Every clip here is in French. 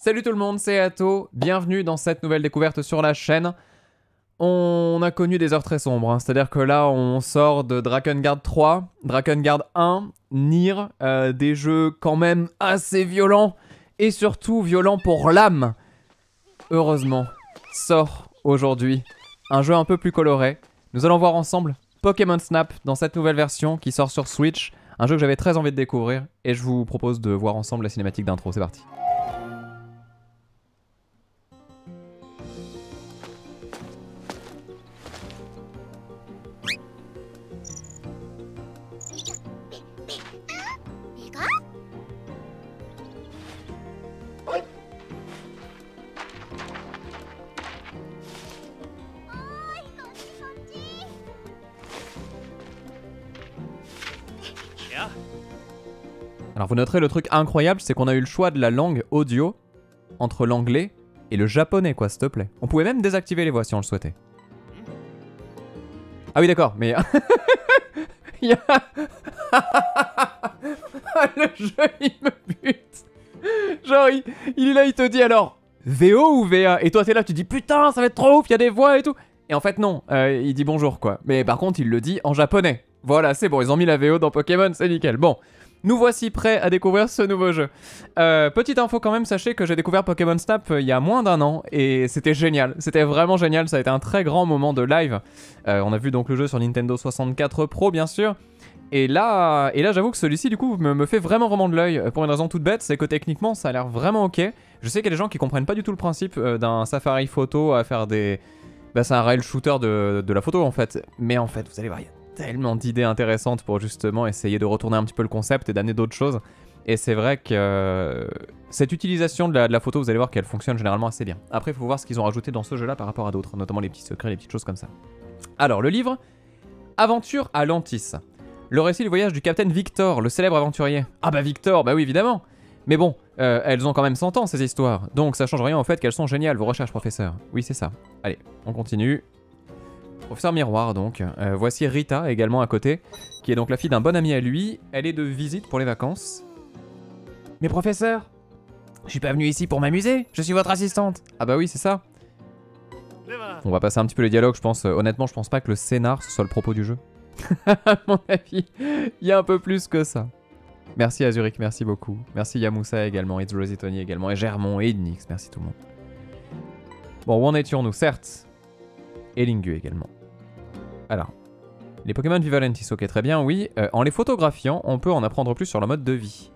Salut tout le monde, c'est Atto, bienvenue dans cette nouvelle découverte sur la chaîne. On a connu des heures très sombres, hein. C'est-à-dire que là on sort de Drakengard 3, Drakengard 1, Nier, des jeux quand même assez violents, et surtout violents pour l'âme. Heureusement, sort aujourd'hui un jeu un peu plus coloré. Nous allons voir ensemble Pokémon Snap dans cette nouvelle version qui sort sur Switch. Un jeu que j'avais très envie de découvrir, et je vous propose de voir ensemble la cinématique d'intro, c'est parti. Alors vous noterez le truc incroyable, c'est qu'on a eu le choix de la langue audio entre l'anglais et le japonais, quoi, s'il te plaît. On pouvait même désactiver les voix si on le souhaitait. Ah oui, d'accord, mais... Il y a... Le jeu, il me bute. Genre, il est là, il te dit alors, VO ou VA? Et toi, t'es là, tu dis, putain, ça va être trop ouf, il y a des voix et tout. Et en fait, non, il dit bonjour, quoi. Mais par contre, il le dit en japonais. Voilà, c'est bon, ils ont mis la VO dans Pokémon, c'est nickel. Bon. Nous voici prêts à découvrir ce nouveau jeu. Petite info quand même, sachez que j'ai découvert Pokémon Snap il y a moins d'un an et c'était génial, c'était vraiment génial, ça a été un très grand moment de live. On a vu donc le jeu sur Nintendo 64 Pro bien sûr. Et là j'avoue que celui-ci du coup me fait vraiment de l'œil pour une raison toute bête, c'est que techniquement ça a l'air vraiment ok. Je sais qu'il y a des gens qui comprennent pas du tout le principe d'un Safari photo à faire des... Bah c'est un rail shooter de la photo en fait. Mais en fait vous allez voir, il y a tellement d'idées intéressantes pour justement essayer de retourner un petit peu le concept et d'amener d'autres choses. Et c'est vrai que cette utilisation de la photo, vous allez voir qu'elle fonctionne généralement assez bien. Après, il faut voir ce qu'ils ont rajouté dans ce jeu-là par rapport à d'autres, notamment les petits secrets, les petites choses comme ça. Alors, le livre, Aventure à Lantis. Le récit du voyage du capitaine Victor, le célèbre aventurier. Ah bah Victor, bah oui, évidemment. Mais bon, elles ont quand même 100 ans, ces histoires. Donc ça change rien au fait qu'elles sont géniales, vos recherches, professeur. Oui, c'est ça. Allez, on continue. Professeur Miroir donc, voici Rita également à côté, qui est donc la fille d'un bon ami à lui, elle est de visite pour les vacances. Mais professeur, je suis pas venu ici pour m'amuser, je suis votre assistante. Ah bah oui c'est ça. On va passer un petit peu les dialogues je pense, honnêtement je pense pas que le scénar ce soit le propos du jeu. À mon avis, il y a un peu plus que ça. Merci Azuric, merci beaucoup. Merci Yamoussa également, It's Rosie Tony également, et Germont et Nix, merci tout le monde. Bon, où en étions-nous? Certes. Et Lingu également. Alors, les Pokémon Vivalentis, ok très bien, oui. En les photographiant, on peut en apprendre plus sur leur mode de vie.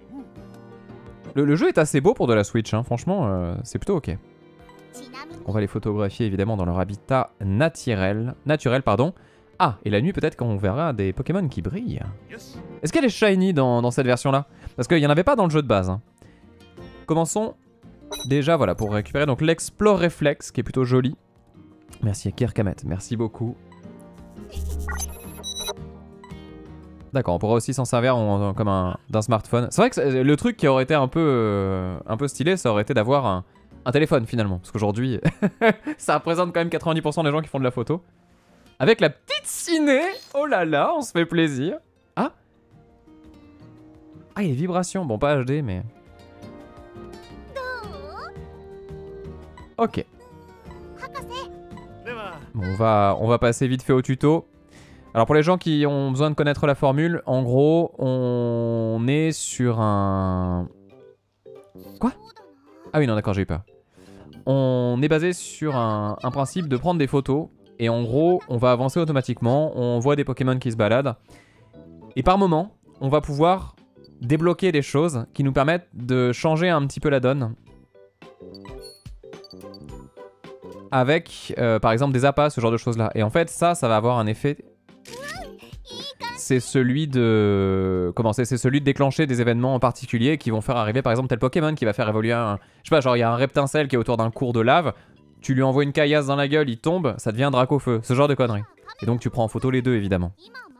Le jeu est assez beau pour de la Switch, hein. Franchement, c'est plutôt ok. On va les photographier évidemment dans leur habitat naturel. Ah, et la nuit peut-être qu'on verra des Pokémon qui brillent. Est-ce qu'elle est shiny dans cette version-là? Parce qu'il n'y en avait pas dans le jeu de base. Hein. Commençons déjà, voilà, pour récupérer donc l'Explore Reflex, qui est plutôt joli. Merci à Kirkamet, merci beaucoup. D'accord, on pourra aussi s'en servir comme d'un smartphone. C'est vrai que le truc qui aurait été un peu stylé, ça aurait été d'avoir un téléphone finalement. Parce qu'aujourd'hui, ça représente quand même 90% des gens qui font de la photo. Avec la petite ciné, oh là là, on se fait plaisir. Ah, il y a des vibrations, bon pas HD mais... Ok. Bon, on va passer vite fait au tuto. Alors pour les gens qui ont besoin de connaître la formule, en gros, on est sur un... Quoi? Ah oui, non, d'accord, j'ai eu peur. On est basé sur un principe de prendre des photos. Et en gros, on va avancer automatiquement. On voit des Pokémon qui se baladent. Et par moment, on va pouvoir débloquer des choses qui nous permettent de changer un petit peu la donne. Avec, par exemple, des appâts, ce genre de choses-là. Et en fait, ça va avoir un effet... C'est celui de... Comment c'est celui de déclencher des événements en particulier qui vont faire arriver, par exemple, tel Pokémon qui va faire évoluer un... Je sais pas, genre, il y a un Reptincelle qui est autour d'un cours de lave. Tu lui envoies une caillasse dans la gueule, il tombe, ça devient un Dracofeu. Ce genre de conneries. Et donc, tu prends en photo les deux, évidemment.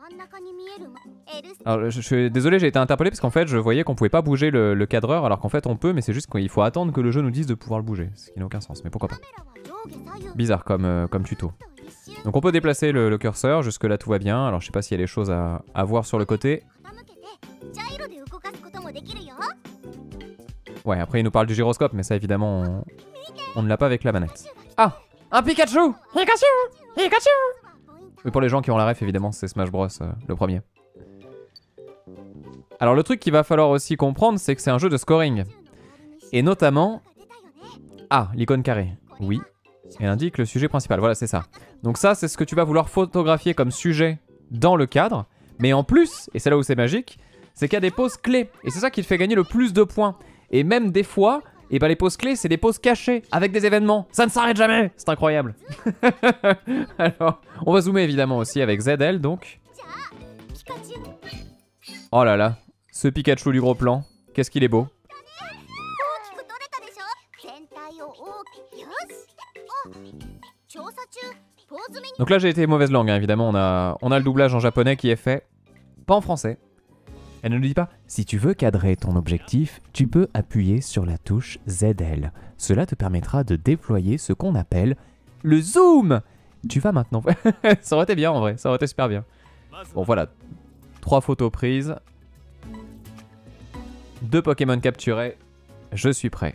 Alors, je suis désolé, j'ai été interpellé parce qu'en fait, je voyais qu'on pouvait pas bouger le cadreur, alors qu'en fait, on peut, mais c'est juste qu'il faut attendre que le jeu nous dise de pouvoir le bouger. Ce qui n'a aucun sens, mais pourquoi pas. Bizarre comme tuto. Donc on peut déplacer le curseur, jusque là tout va bien. Alors je sais pas s'il y a des choses à voir sur le côté. Ouais, après il nous parle du gyroscope, mais ça évidemment on ne l'a pas avec la manette. Ah, un Pikachu. Pikachu. Pikachu. Oui, pour les gens qui ont la ref, évidemment, c'est Smash Bros, le premier. Alors le truc qu'il va falloir aussi comprendre, c'est que c'est un jeu de scoring. Et notamment... Ah, l'icône carrée. Oui. Elle indique le sujet principal, voilà, c'est ça. Donc ça, c'est ce que tu vas vouloir photographier comme sujet dans le cadre. Mais en plus, et c'est là où c'est magique, c'est qu'il y a des poses clés. Et c'est ça qui te fait gagner le plus de points. Et même des fois, et ben les poses clés, c'est des poses cachées avec des événements. Ça ne s'arrête jamais. C'est incroyable. Alors, on va zoomer évidemment aussi avec ZL, donc. Oh là là, ce Pikachu du gros plan, qu'est-ce qu'il est beau. Donc là j'ai été mauvaise langue, hein, évidemment, on a le doublage en japonais qui est fait, pas en français. Elle ne nous dit pas, si tu veux cadrer ton objectif, tu peux appuyer sur la touche ZL. Cela te permettra de déployer ce qu'on appelle le zoom. Tu vas maintenant... Ça aurait été bien en vrai, ça aurait été super bien. Bon voilà, 3 photos prises, 2 Pokémon capturés, je suis prêt.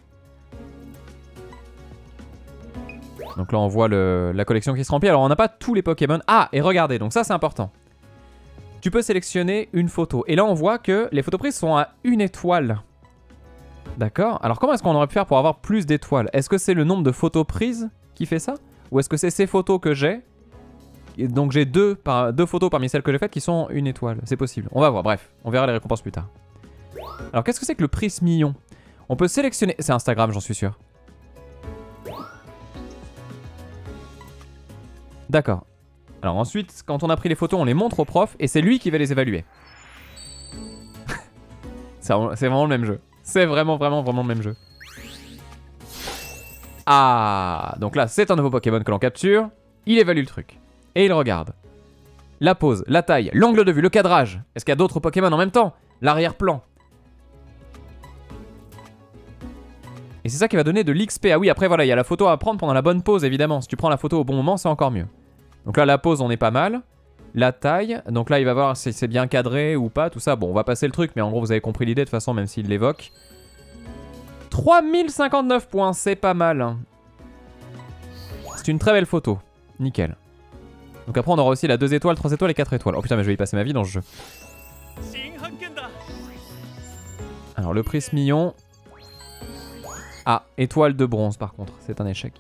Donc là on voit la collection qui se remplit. Alors on n'a pas tous les Pokémon. Ah, et regardez, donc ça c'est important. Tu peux sélectionner une photo. Et là on voit que les photos prises sont à 1 étoile. D'accord. Alors comment est-ce qu'on aurait pu faire pour avoir plus d'étoiles? Est-ce que c'est le nombre de photos prises qui fait ça? Ou est-ce que c'est ces photos que j'ai? Donc j'ai deux photos parmi celles que j'ai faites qui sont 1 étoile. C'est possible. On va voir, bref. On verra les récompenses plus tard. Alors qu'est-ce que c'est que le prismillon? On peut sélectionner... C'est Instagram, j'en suis sûr. D'accord. Alors ensuite, quand on a pris les photos, on les montre au prof et c'est lui qui va les évaluer. C'est vraiment le même jeu. C'est vraiment le même jeu. Ah, donc là, c'est un nouveau Pokémon que l'on capture. Il évalue le truc. Et il regarde. La pose, la taille, l'angle de vue, le cadrage. Est-ce qu'il y a d'autres Pokémon en même temps? L'arrière-plan. Et c'est ça qui va donner de l'XP. Ah oui, après voilà, il y a la photo à prendre pendant la bonne pose, évidemment. Si tu prends la photo au bon moment, c'est encore mieux. Donc là, la pose, on est pas mal. La taille, donc là, il va voir si c'est bien cadré ou pas, tout ça. Bon, on va passer le truc, mais en gros, vous avez compris l'idée de toute façon, même s'il l'évoque. 3059 points, c'est pas mal. C'est une très belle photo. Nickel. Donc après, on aura aussi la 2 étoiles, 3 étoiles et 4 étoiles. Oh putain, mais je vais y passer ma vie dans ce jeu. Alors, le prismillon. Ah, étoile de bronze par contre, c'est un échec.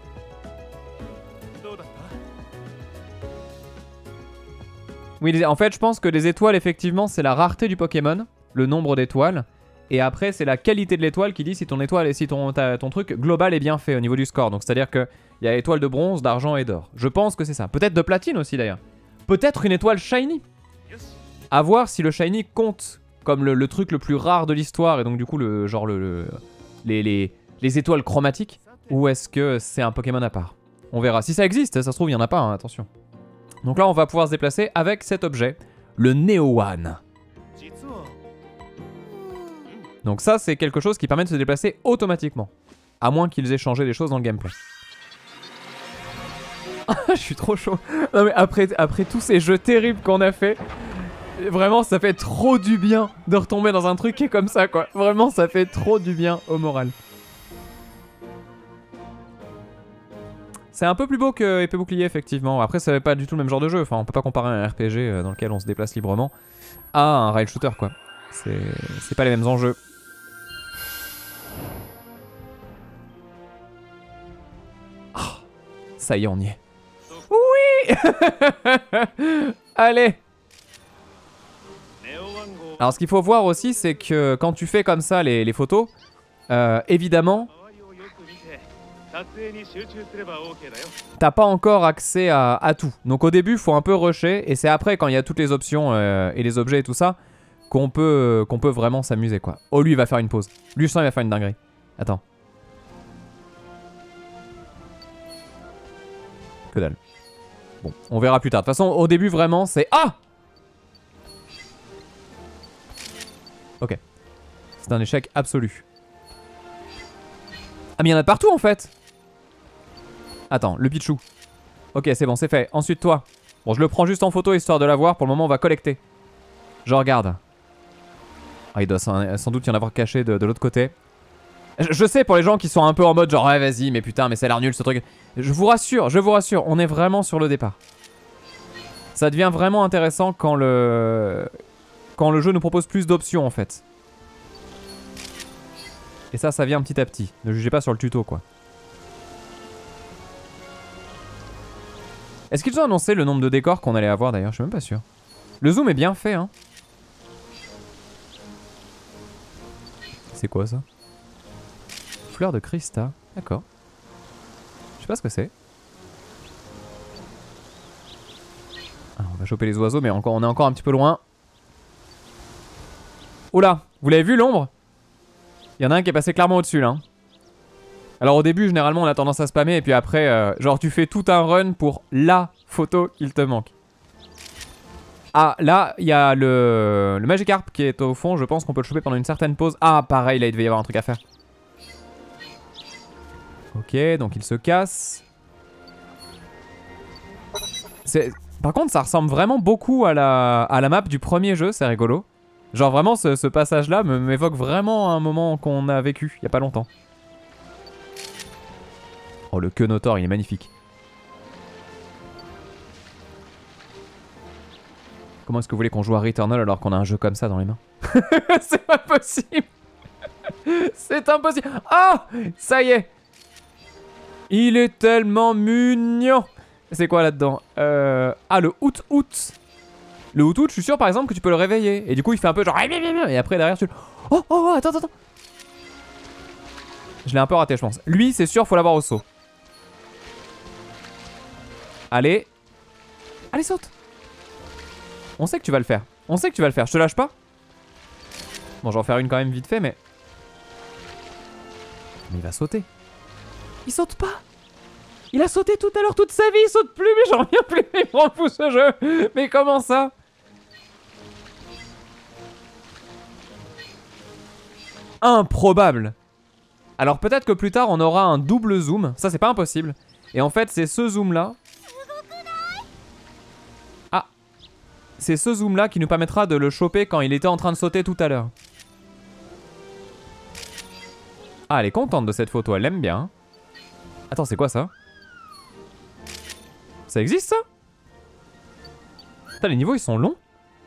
Oui, en fait, je pense que les étoiles, effectivement, c'est la rareté du Pokémon, le nombre d'étoiles. Et après, c'est la qualité de l'étoile qui dit si ton étoile et si ton truc global est bien fait au niveau du score. Donc, c'est-à-dire qu'il y a étoile de bronze, d'argent et d'or. Je pense que c'est ça. Peut-être de platine aussi, d'ailleurs. Peut-être une étoile shiny. À voir si le shiny compte comme le truc le plus rare de l'histoire. Et donc, du coup, les étoiles chromatiques. Ou est-ce que c'est un Pokémon à part? On verra. Si ça existe, ça se trouve, il n'y en a pas, hein, attention. Donc là, on va pouvoir se déplacer avec cet objet, le Neowan. Donc ça, c'est quelque chose qui permet de se déplacer automatiquement. À moins qu'ils aient changé des choses dans le gameplay. Je suis trop chaud. Non mais après tous ces jeux terribles qu'on a fait, vraiment, ça fait trop du bien de retomber dans un truc qui est comme ça, quoi. Vraiment, ça fait trop du bien au moral. C'est un peu plus beau que Épée Bouclier, effectivement. Après, c'est pas du tout le même genre de jeu. Enfin, on peut pas comparer un RPG dans lequel on se déplace librement à un rail shooter, quoi. C'est pas les mêmes enjeux. Oh, ça y est, on y est. Oui. Allez. Alors, ce qu'il faut voir aussi, c'est que quand tu fais comme ça les photos, évidemment... T'as pas encore accès à tout. Donc au début, faut un peu rusher. Et c'est après, quand il y a toutes les options et les objets et tout ça, qu'on peut vraiment s'amuser, quoi. Oh, lui, il va faire une pause. Lui, je sens, il va faire une dinguerie. Attends. Que dalle. Bon, on verra plus tard. De toute façon, au début, vraiment, c'est... Ah! Ok. C'est un échec absolu. Ah, mais il y en a de partout, en fait. Attends, le Pichou. Ok, c'est bon, c'est fait. Ensuite, toi. Bon, je le prends juste en photo, histoire de l'avoir. Pour le moment, on va collecter. Je regarde. Ah, il doit sans doute y en avoir caché de l'autre côté. Je sais pour les gens qui sont un peu en mode genre ouais vas-y mais putain mais ça a l'air nul ce truc. Je vous rassure, on est vraiment sur le départ. Ça devient vraiment intéressant quand le jeu nous propose plus d'options en fait. Et ça vient petit à petit. Ne jugez pas sur le tuto quoi. Est-ce qu'ils ont annoncé le nombre de décors qu'on allait avoir d'ailleurs? Je suis même pas sûr. Le zoom est bien fait hein. C'est quoi ça? Fleur de Christa, d'accord. Je sais pas ce que c'est. On va choper les oiseaux, mais on est encore un petit peu loin. Oula, vous l'avez vu l'ombre? Il y en a un qui est passé clairement au-dessus là. Hein. Alors au début, généralement, on a tendance à spammer, et puis après, genre tu fais tout un run pour la photo qu'il te manque. Ah, là, il y a le Magikarp qui est au fond, je pense qu'on peut le choper pendant une certaine pause. Ah, pareil, là, il devait y avoir un truc à faire. Ok, donc il se casse. Par contre, ça ressemble vraiment beaucoup à la map du premier jeu, c'est rigolo. Genre vraiment, ce passage-là m'évoque vraiment un moment qu'on a vécu il y a pas longtemps. Oh, le Kenotor, il est magnifique. Comment est-ce que vous voulez qu'on joue à Returnal alors qu'on a un jeu comme ça dans les mains? C'est pas possible. C'est impossible. Ah, ça y est. Il est tellement mignon. C'est quoi là-dedans? Ah, le Hoot. Le Hoot, je suis sûr par exemple que tu peux le réveiller. Et du coup, il fait un peu genre... Et après, derrière, tu... Oh, attends. Je l'ai un peu raté, je pense. Lui, c'est sûr, faut l'avoir au saut. Allez. Allez, saute. On sait que tu vas le faire. Je te lâche pas. Bon, je vais en faire une quand même vite fait, mais... Mais il va sauter. Il saute pas. Il a sauté tout à l'heure toute sa vie, il saute plus, mais j'en reviens plus, mais il m'en fout ce jeu. Mais comment ça? Improbable. Alors peut-être que plus tard on aura un double zoom, ça c'est pas impossible. Et en fait c'est ce zoom là. Ah. C'est ce zoom là qui nous permettra de le choper quand il était en train de sauter tout à l'heure. Ah, elle est contente de cette photo, elle l'aime bien. Attends, c'est quoi ça? Ça existe ça? Putain, les niveaux ils sont longs.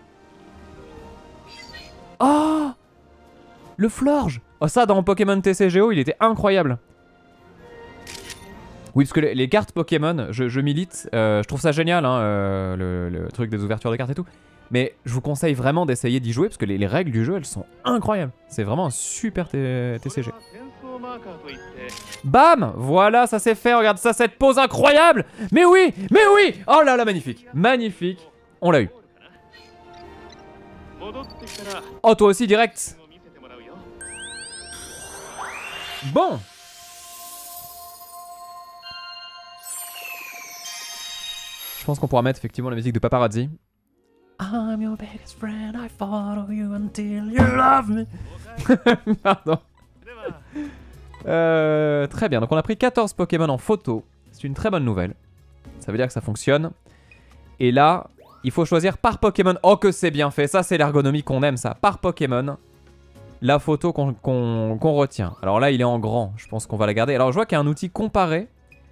Oh, le Florge. Oh, ça dans Pokémon TCGO il était incroyable. Oui, parce que les cartes Pokémon, je milite, je trouve ça génial hein, le truc des ouvertures de cartes et tout. Mais je vous conseille vraiment d'essayer d'y jouer parce que les règles du jeu elles sont incroyables. C'est vraiment un super TCG. Bam! Voilà, ça c'est fait, regarde ça, cette pose incroyable! Mais oui! Oh là là, magnifique! Magnifique! On l'a eu. Oh, toi aussi, direct! Bon! Je pense qu'on pourra mettre effectivement la musique de Paparazzi. I'm your biggest friend, I follow you until you love me. Pardon. Très bien, donc on a pris 14 Pokémon en photo. C'est une très bonne nouvelle. Ça veut dire que ça fonctionne. Et là, il faut choisir par Pokémon. Oh que c'est bien fait, ça c'est l'ergonomie qu'on aime ça. Par Pokémon, la photo qu'on retient. Alors là, il est en grand, je pense qu'on va la garder. Alors je vois qu'il y a un outil comparé.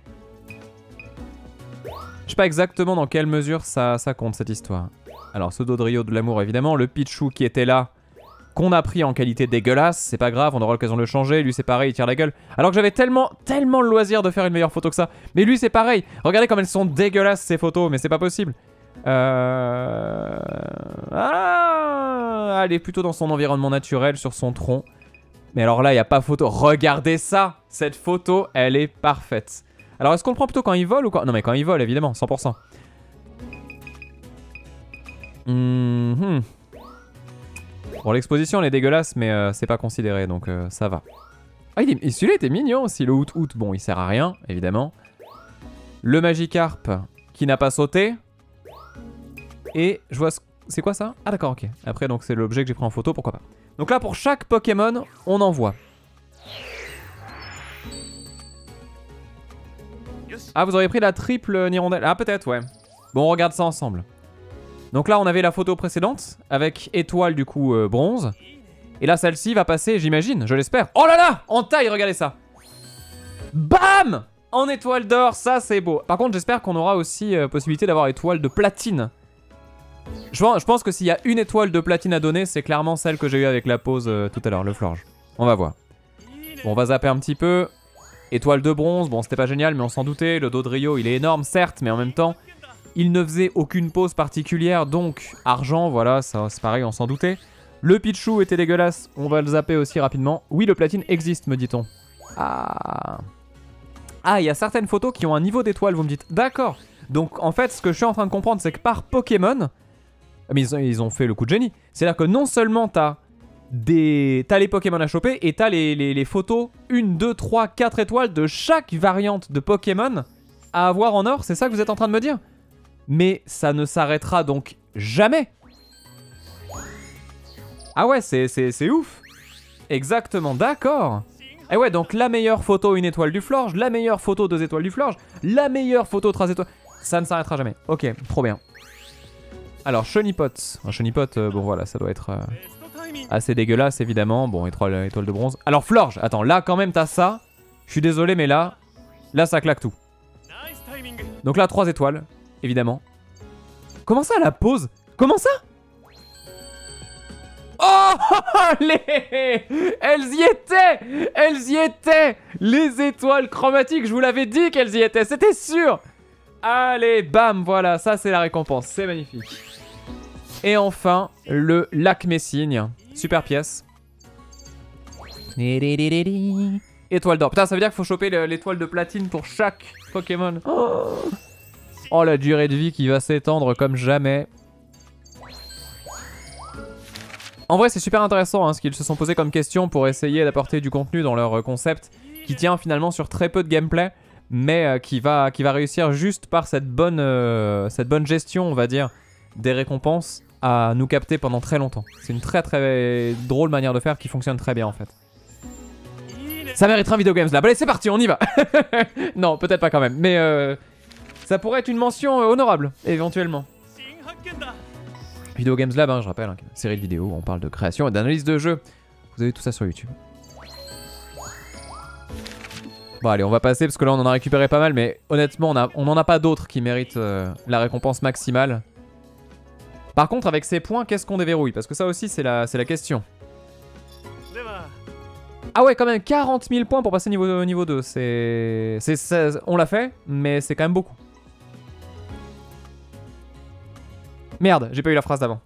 Je sais pas exactement dans quelle mesure ça compte cette histoire. Alors ce Dodrio de l'amour évidemment, le Pichu qui était là, qu'on a pris en qualité dégueulasse, c'est pas grave, on aura l'occasion de le changer. Lui c'est pareil, il tire la gueule. Alors que j'avais tellement le loisir de faire une meilleure photo que ça. Mais lui c'est pareil, regardez comme elles sont dégueulasses ces photos, mais c'est pas possible. Ah, elle est plutôt dans son environnement naturel, sur son tronc. Mais alors là, il n'y a pas photo. Regardez ça, cette photo, elle est parfaite. Alors est-ce qu'on le prend plutôt quand il vole ou quoi? Non mais quand il vole évidemment, 100%. Bon, l'exposition elle est dégueulasse mais c'est pas considéré donc ça va. Ah, celui-là était mignon aussi, le Hoot. Bon, il sert à rien évidemment. Le Magikarp qui n'a pas sauté. Et je vois... C'est quoi ça? Ah d'accord, ok. Après donc c'est l'objet que j'ai pris en photo, pourquoi pas. Donc là pour chaque Pokémon, on en voit. Ah, vous auriez pris la triple Nirondelle. Ah peut-être, ouais. Bon, on regarde ça ensemble. Donc là on avait la photo précédente avec étoile du coup bronze. Et là, celle-ci va passer, j'imagine, je l'espère. Oh là là, en taille, regardez ça. Bam! En étoile d'or, ça c'est beau. Par contre, j'espère qu'on aura aussi possibilité d'avoir étoile de platine. Je pense que s'il y a une étoile de platine à donner, c'est clairement celle que j'ai eue avec la pause tout à l'heure, le Florge. On va voir. Bon, on va zapper un petit peu. Étoile de bronze, bon c'était pas génial mais on s'en doutait. Le dos de Rio il est énorme certes, mais en même temps il ne faisait aucune pause particulière. Donc argent, voilà, ça c'est pareil, on s'en doutait. Le Pichou était dégueulasse, on va le zapper aussi rapidement. Oui, le platine existe, me dit-on. Ah, il y a certaines photos qui ont un niveau d'étoile, vous me dites. D'accord. Donc en fait ce que je suis en train de comprendre, c'est que par Pokémon, mais ils ont fait le coup de génie. C'est-à-dire que non seulement t'as les Pokémon à choper et t'as les photos 1, 2, 3, 4 étoiles de chaque variante de Pokémon à avoir en or, c'est ça que vous êtes en train de me dire? Mais ça ne s'arrêtera donc jamais. Ah ouais, c'est ouf. Exactement, d'accord. Et ouais, donc la meilleure photo 1 étoile du Florge, la meilleure photo 2 étoiles du Florge, la meilleure photo 3 étoiles. Ça ne s'arrêtera jamais. Ok, trop bien. Alors, Chonipot. Un Chonipot, bon voilà, ça doit être assez dégueulasse évidemment. Bon, étoile de bronze. Alors, Florge, attends, là quand même t'as ça. Je suis désolé, mais là ça claque tout. Donc là, 3 étoiles, évidemment. Comment ça, la pause? Comment ça? Oh, elles y étaient! Elles y étaient! Les étoiles chromatiques, je vous l'avais dit qu'elles y étaient, c'était sûr! Allez, bam, voilà, ça c'est la récompense, c'est magnifique. Et enfin, le lac Messigne. Super pièce. Étoile d'or. Putain, ça veut dire qu'il faut choper l'étoile de platine pour chaque Pokémon. Oh, la durée de vie qui va s'étendre comme jamais. En vrai, c'est super intéressant hein, ce qu'ils se sont posés comme question pour essayer d'apporter du contenu dans leur concept qui tient finalement sur très peu de gameplay, mais qui va réussir juste par cette bonne gestion, on va dire, des récompenses à nous capter pendant très longtemps. C'est une très très drôle manière de faire qui fonctionne très bien en fait. Ça mériterait un Video Games Lab. Allez, c'est parti, on y va. Non, peut-être pas quand même, mais ça pourrait être une mention honorable, éventuellement. Video Games Lab, hein, je rappelle, hein, une série de vidéos où on parle de création et d'analyse de jeux. Vous avez tout ça sur YouTube. Bon allez, on va passer parce que là on en a récupéré pas mal, mais honnêtement on n'en a pas d'autres qui méritent la récompense maximale. Par contre avec ces points, qu'est-ce qu'on déverrouille? Parce que ça aussi c'est la question. Ah ouais, quand même 40 000 points pour passer niveau 2, on l'a fait, mais c'est quand même beaucoup. Merde, j'ai pas eu la phrase d'avant.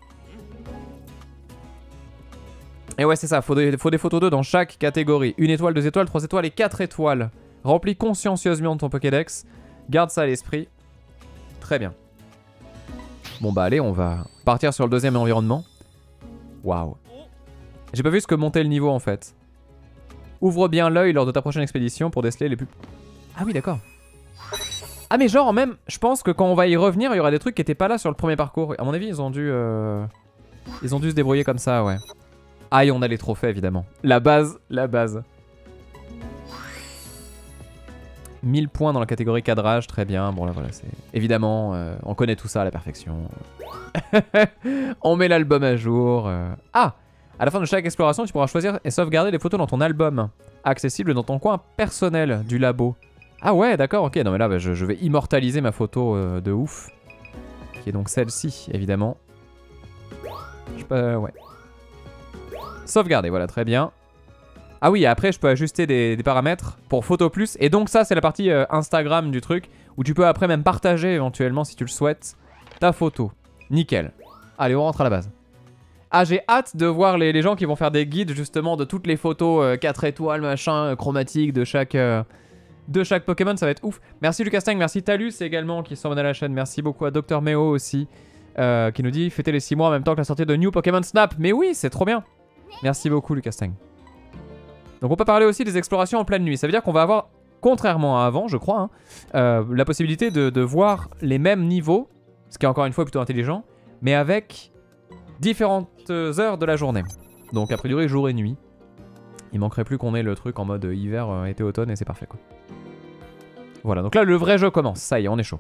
Et ouais, c'est ça, faut des photos 2 dans chaque catégorie. 1 étoile, 2 étoiles, 3 étoiles et 4 étoiles. Remplis consciencieusement ton Pokédex. Garde ça à l'esprit. Très bien. Bon bah allez, on va partir sur le deuxième environnement. Waouh. J'ai pas vu ce que montait le niveau en fait. Ouvre bien l'œil lors de ta prochaine expédition pour déceler les plus... Ah oui, d'accord. Ah mais genre même, je pense que quand on va y revenir, il y aura des trucs qui étaient pas là sur le premier parcours. À mon avis, ils ont dû se débrouiller comme ça, ouais. Ah, et on a les trophées, évidemment. La base. 1000 points dans la catégorie cadrage, très bien. Bon, là, voilà, c'est... Évidemment, on connaît tout ça à la perfection. On met l'album à jour. Ah, à la fin de chaque exploration, tu pourras choisir et sauvegarder les photos dans ton album. Accessible dans ton coin personnel du labo. Ah ouais, d'accord, ok. Non, mais là, bah, je vais immortaliser ma photo de ouf. Qui est donc celle-ci, évidemment. Ouais. Sauvegarder, voilà, très bien. Ah oui, après je peux ajuster des paramètres pour Photo Plus. Et donc ça c'est la partie Instagram du truc, où tu peux après même partager éventuellement si tu le souhaites ta photo. Nickel. Allez, on rentre à la base. Ah, j'ai hâte de voir les gens qui vont faire des guides justement de toutes les photos 4 étoiles machin chromatiques de chaque Pokémon, ça va être ouf. Merci Lucastang, merci Talus également qui s'en à la chaîne. Merci beaucoup à Dr Meo aussi qui nous dit fêter les 6 mois en même temps que la sortie de New Pokémon Snap. Mais oui, c'est trop bien. Merci beaucoup Lucastang. Donc on peut parler aussi des explorations en pleine nuit. Ça veut dire qu'on va avoir, contrairement à avant je crois, hein, la possibilité de voir les mêmes niveaux, ce qui est encore une fois plutôt intelligent, mais avec différentes heures de la journée. Donc a priori jour et nuit. Il manquerait plus qu'on ait le truc en mode hiver, été, automne et c'est parfait quoi. Voilà, donc là le vrai jeu commence, ça y est, on est chaud.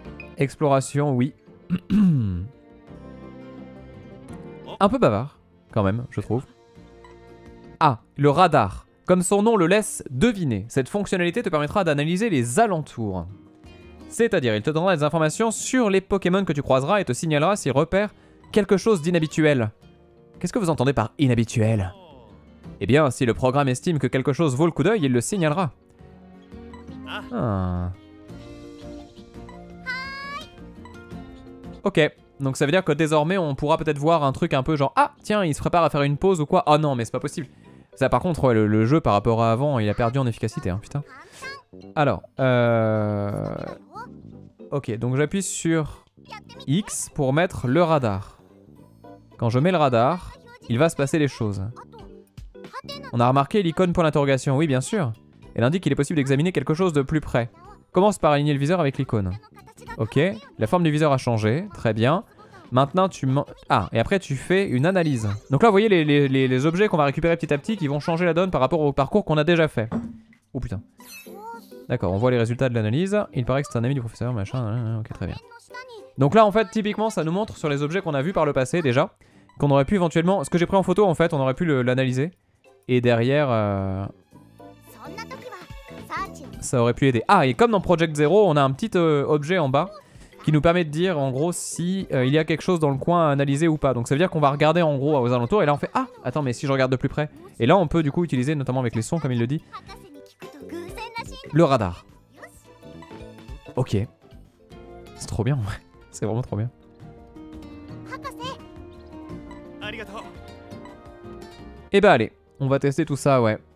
Exploration, oui. Un peu bavard. quand même, je trouve. Ah, le radar. Comme son nom le laisse deviner, cette fonctionnalité te permettra d'analyser les alentours. C'est-à-dire, il te donnera des informations sur les Pokémon que tu croiseras et te signalera s'il repère quelque chose d'inhabituel. Qu'est-ce que vous entendez par inhabituel? Eh bien, si le programme estime que quelque chose vaut le coup d'œil, il le signalera. Ah. Ok, donc ça veut dire que désormais on pourra peut-être voir un truc un peu genre ah tiens il se prépare à faire une pause ou quoi. Oh non mais c'est pas possible. Ça par contre ouais, le jeu par rapport à avant il a perdu en efficacité hein, putain. Alors ok donc j'appuie sur X pour mettre le radar. Quand je mets le radar, il va se passer les choses. On a remarqué l'icône point d'interrogation, oui bien sûr. Elle indique qu'il est possible d'examiner quelque chose de plus près. Commence par aligner le viseur avec l'icône. Ok, la forme du viseur a changé, très bien. Maintenant tu... Ah, et après tu fais une analyse. Donc là vous voyez les objets qu'on va récupérer petit à petit qui vont changer la donne par rapport au parcours qu'on a déjà fait. Oh putain. D'accord, on voit les résultats de l'analyse. Il paraît que c'est un ami du professeur, machin, ok très bien. Donc là en fait typiquement ça nous montre sur les objets qu'on a vus par le passé déjà, qu'on aurait pu éventuellement... Ce que j'ai pris en photo en fait, on aurait pu l'analyser. Et derrière... ça aurait pu aider. Ah, et comme dans Project Zero, on a un petit objet en bas qui nous permet de dire en gros si il y a quelque chose dans le coin à analyser ou pas. Donc ça veut dire qu'on va regarder en gros aux alentours et là on fait ah, attends mais si je regarde de plus près. Et là on peut du coup utiliser notamment avec les sons comme il le dit, le radar. Ok. C'est trop bien, ouais. C'est vraiment trop bien. Et bah allez, on va tester tout ça, ouais.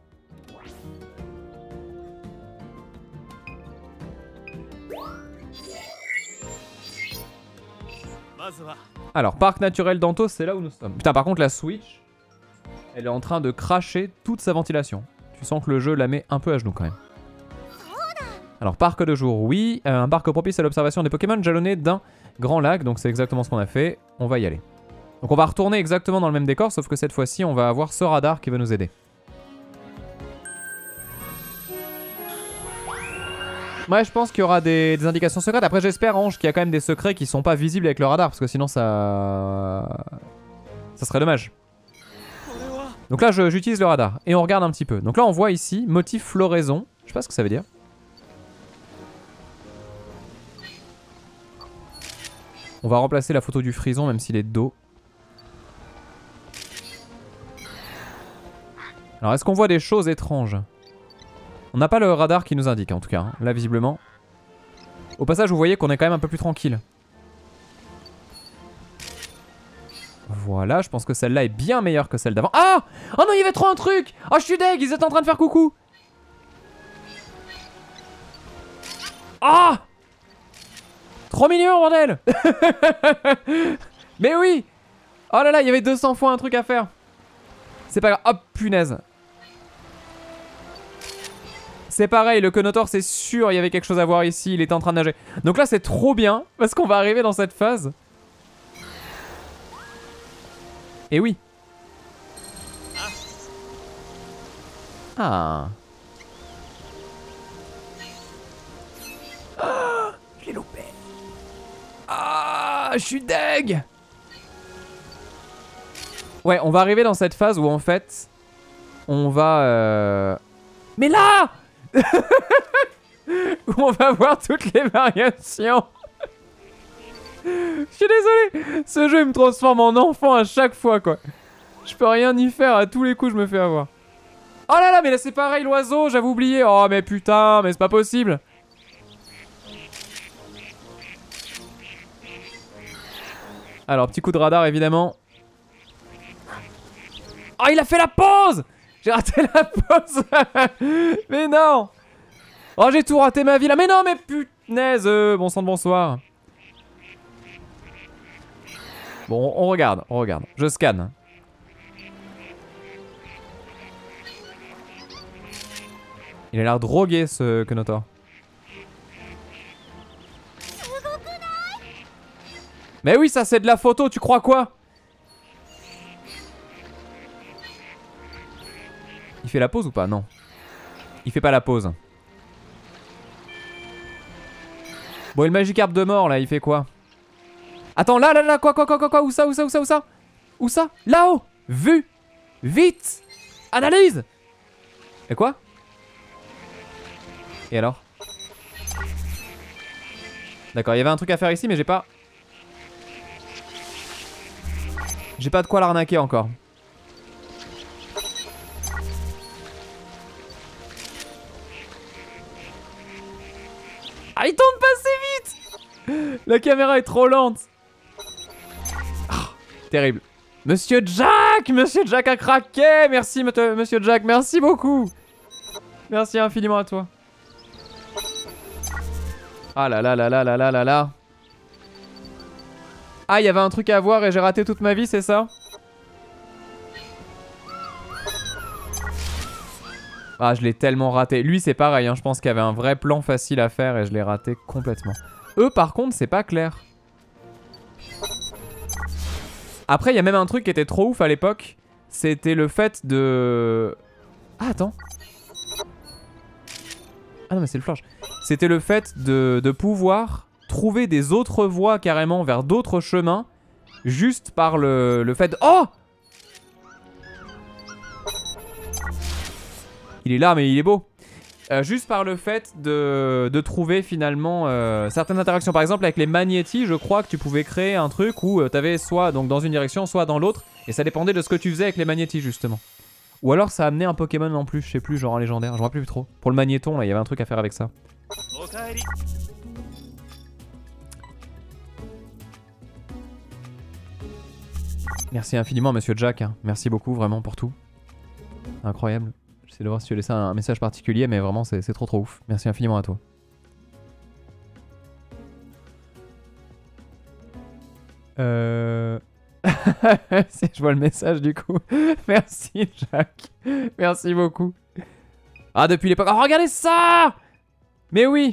Alors, parc naturel d'Anto, c'est là où nous sommes. Putain, par contre, la Switch, elle est en train de cracher toute sa ventilation. Tu sens que le jeu la met un peu à genoux quand même. Alors, parc de jour, oui. Un parc propice à l'observation des Pokémon jalonné d'un grand lac. Donc, c'est exactement ce qu'on a fait. On va y aller. Donc, on va retourner exactement dans le même décor, sauf que cette fois-ci, on va avoir ce radar qui va nous aider. Ouais, je pense qu'il y aura des indications secrètes. Après, j'espère, Ange, qu'il y a quand même des secrets qui sont pas visibles avec le radar, parce que sinon, ça serait dommage. Donc là, j'utilise le radar, et on regarde un petit peu. Donc là, on voit ici, motif floraison. Je sais pas ce que ça veut dire. On va remplacer la photo du frison, même s'il est de dos. Alors, est-ce qu'on voit des choses étranges ? On n'a pas le radar qui nous indique en tout cas, hein, là visiblement. Au passage vous voyez qu'on est quand même un peu plus tranquille. Voilà, je pense que celle-là est bien meilleure que celle d'avant. Ah! Oh non il y avait trop un truc! Oh je suis deg, ils étaient en train de faire coucou! Ah! Trop mignon bordel! Mais oui! Oh là là, il y avait 200 fois un truc à faire. C'est pas grave, hop punaise. C'est pareil, le Conotor c'est sûr il y avait quelque chose à voir ici, il était en train de nager. Donc là c'est trop bien, parce qu'on va arriver dans cette phase. Et oui. Ah. Ah, je l'ai loupé. Ah, je suis deg. Ouais, on va arriver dans cette phase où en fait, on va... Mais là où on va voir toutes les variations. Je suis désolé, ce jeu il me transforme en enfant à chaque fois quoi. Je peux rien y faire, à tous les coups je me fais avoir. Oh là là, mais là c'est pareil l'oiseau, j'avais oublié. Oh mais putain, mais c'est pas possible. Alors petit coup de radar évidemment. Oh il a fait la pause. J'ai raté la pause. Mais non. Oh j'ai tout raté ma vie là. Mais non mais punaise. Bon sang de bonsoir. Bon on regarde, on regarde. Je scanne. Il a l'air drogué ce Conotor. Mais oui ça c'est de la photo, tu crois quoi? Il fait la pause ou pas? Non. Il fait pas la pause. Bon, et le Magikarp de mort, là, il fait quoi? Attends, là, quoi? Où ça? Où ça? Là-haut! Vu. Vite. Analyse. Et quoi? Et alors? D'accord, il y avait un truc à faire ici, mais j'ai pas... J'ai pas de quoi l'arnaquer encore. Ah, il tourne pas assez vite. La caméra est trop lente. Oh, terrible. Monsieur Jack a craqué. Merci, Monsieur Jack, merci beaucoup. Merci infiniment à toi. Ah là là là là là là là là. Ah, il y avait un truc à voir et j'ai raté toute ma vie, c'est ça? Ah, je l'ai tellement raté. Lui, c'est pareil, hein, je pense qu'il y avait un vrai plan facile à faire et je l'ai raté complètement. Eux, par contre, c'est pas clair. Après, il y a même un truc qui était trop ouf à l'époque. C'était le fait de... Ah, attends. Ah non, mais c'est le flash. C'était le fait de pouvoir trouver des autres voies carrément vers d'autres chemins. Juste par le fait de... Oh! Il est là, mais il est beau. Juste par le fait de trouver finalement certaines interactions. Par exemple, avec les magnétis, je crois que tu pouvais créer un truc où tu avais soit donc, dans une direction, soit dans l'autre. Et ça dépendait de ce que tu faisais avec les magnétis, justement. Ou alors ça amenait un Pokémon en plus, je sais plus, genre un légendaire. Je me rappelle plus trop. Pour le magnéton, là, il y avait un truc à faire avec ça. Merci infiniment, Monsieur Jack. Hein. Merci beaucoup, vraiment, pour tout. Incroyable. J'essaie de voir si tu as laissé un message particulier, mais vraiment, c'est trop trop ouf. Merci infiniment à toi. Je vois le message du coup. Merci Jack. Merci beaucoup. Ah, depuis l'époque... Oh, regardez ça! Mais oui!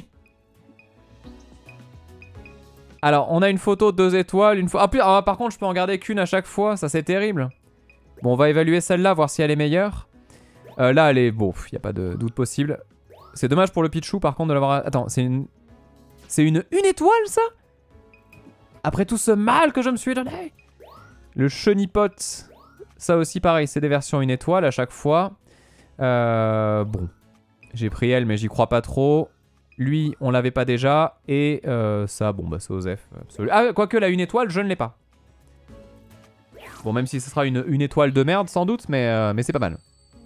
Alors, on a une photo 2 étoiles, une fois... Ah, par contre, je peux en garder qu'une à chaque fois. Ça, c'est terrible. Bon, on va évaluer celle-là, voir si elle est meilleure. Là, elle est... Bon, il n'y a pas de doute possible. C'est dommage pour le Pichu, par contre, de l'avoir... Attends, c'est une... C'est une étoile, ça? Après tout ce mal que je me suis donné. Le Chenipote, ça aussi, pareil. C'est des versions 1 étoile à chaque fois. Bon. J'ai pris elle, mais j'y crois pas trop. Lui, on l'avait pas déjà. Et ça, bon, bah, c'est Osef. Ah, quoique la 1 étoile, je ne l'ai pas. Bon, même si ce sera une étoile de merde, sans doute, mais c'est pas mal.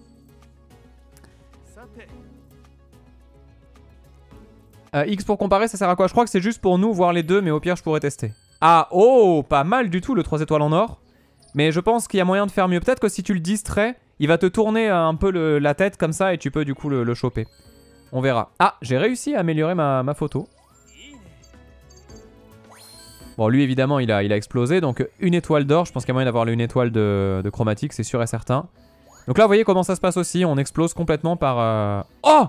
X pour comparer, ça sert à quoi? Je crois que c'est juste pour nous voir les deux, mais au pire, je pourrais tester. Ah, oh, pas mal du tout le 3 étoiles en or. Mais je pense qu'il y a moyen de faire mieux. Peut-être que si tu le distrais, il va te tourner un peu la tête comme ça et tu peux du coup le choper. On verra. Ah, j'ai réussi à améliorer ma photo. Bon, lui, évidemment, il a explosé. Donc, 1 étoile d'or. Je pense qu'il y a moyen d'avoir une étoile de chromatique, c'est sûr et certain. Donc là, vous voyez comment ça se passe aussi. On explose complètement par... Oh!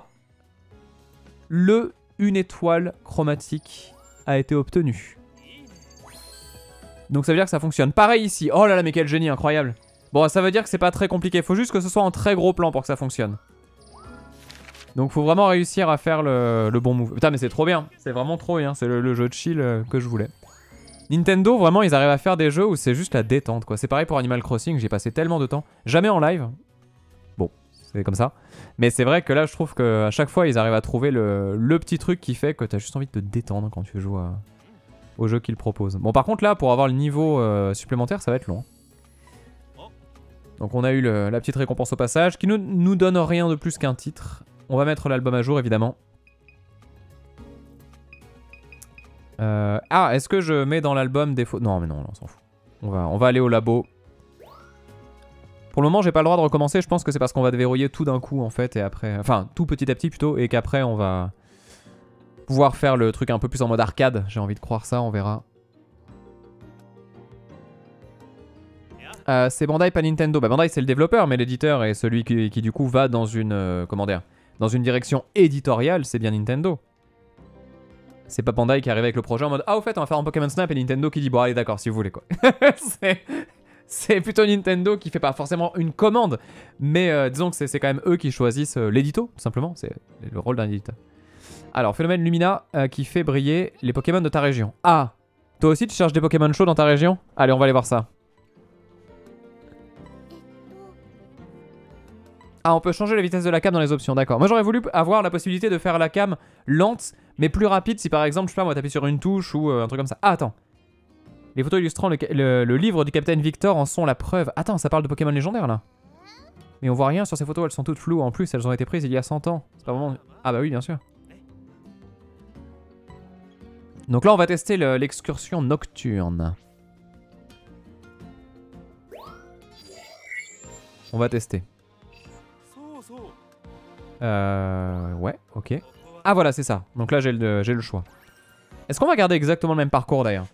Le 1 étoile chromatique a été obtenu. Donc ça veut dire que ça fonctionne. Pareil ici. Oh là là, mais quel génie, incroyable. Bon, ça veut dire que c'est pas très compliqué. Faut juste que ce soit en très gros plan pour que ça fonctionne. Donc faut vraiment réussir à faire le bon move. Putain, mais c'est trop bien. C'est vraiment trop bien. C'est le jeu de chill que je voulais. Nintendo, vraiment, ils arrivent à faire des jeux où c'est juste la détente, quoi. C'est pareil pour Animal Crossing. J'ai passé tellement de temps. Jamais en live. Bon, c'est comme ça. Mais c'est vrai que là, je trouve qu'à chaque fois, ils arrivent à trouver le petit truc qui fait que t'as juste envie de te détendre quand tu joues au jeu qu'ils proposent. Bon, par contre, là, pour avoir le niveau supplémentaire, ça va être long. Donc, on a eu la petite récompense au passage, qui nous donne rien de plus qu'un titre. On va mettre l'album à jour, évidemment. Ah, est-ce que je mets dans l'album des photos? Non, mais non, on s'en fout. On va aller au labo. Pour le moment, j'ai pas le droit de recommencer. Je pense que c'est parce qu'on va déverrouiller tout d'un coup, en fait, et après... Enfin, tout petit à petit, plutôt, et qu'après, on va pouvoir faire le truc un peu plus en mode arcade. J'ai envie de croire ça, on verra. C'est Bandai, pas Nintendo. Bah, Bandai, c'est le développeur, mais l'éditeur est celui qui du coup, va dans une... comment dire? Dans une direction éditoriale, c'est bien Nintendo. C'est pas Bandai qui arrive avec le projet en mode « Ah, au fait, on va faire un Pokémon Snap » et Nintendo qui dit « Bon, allez, d'accord, si vous voulez, quoi. » C'est plutôt Nintendo qui fait pas forcément une commande, mais disons que c'est quand même eux qui choisissent l'édito, tout simplement. C'est le rôle d'un éditeur. Alors, Phénomène Lumina qui fait briller les Pokémon de ta région. Ah, toi aussi tu cherches des Pokémon chauds dans ta région? Allez, on va aller voir ça. Ah, on peut changer la vitesse de la cam dans les options, d'accord. Moi j'aurais voulu avoir la possibilité de faire la cam lente, mais plus rapide si par exemple, je sais pas moi, t'appuies sur une touche ou un truc comme ça. Ah, attends. Les photos illustrant le livre du capitaine Victor en sont la preuve. Attends, ça parle de Pokémon légendaires là. Mais on voit rien sur ces photos, elles sont toutes floues. En plus, elles ont été prises il y a 100 ans. C'est pas vraiment... Ah bah oui, bien sûr. Donc là, on va tester l'excursion nocturne. On va tester. Ouais, ok. Ah voilà, c'est ça. Donc là, j'ai le choix. Est-ce qu'on va garder exactement le même parcours d'ailleurs?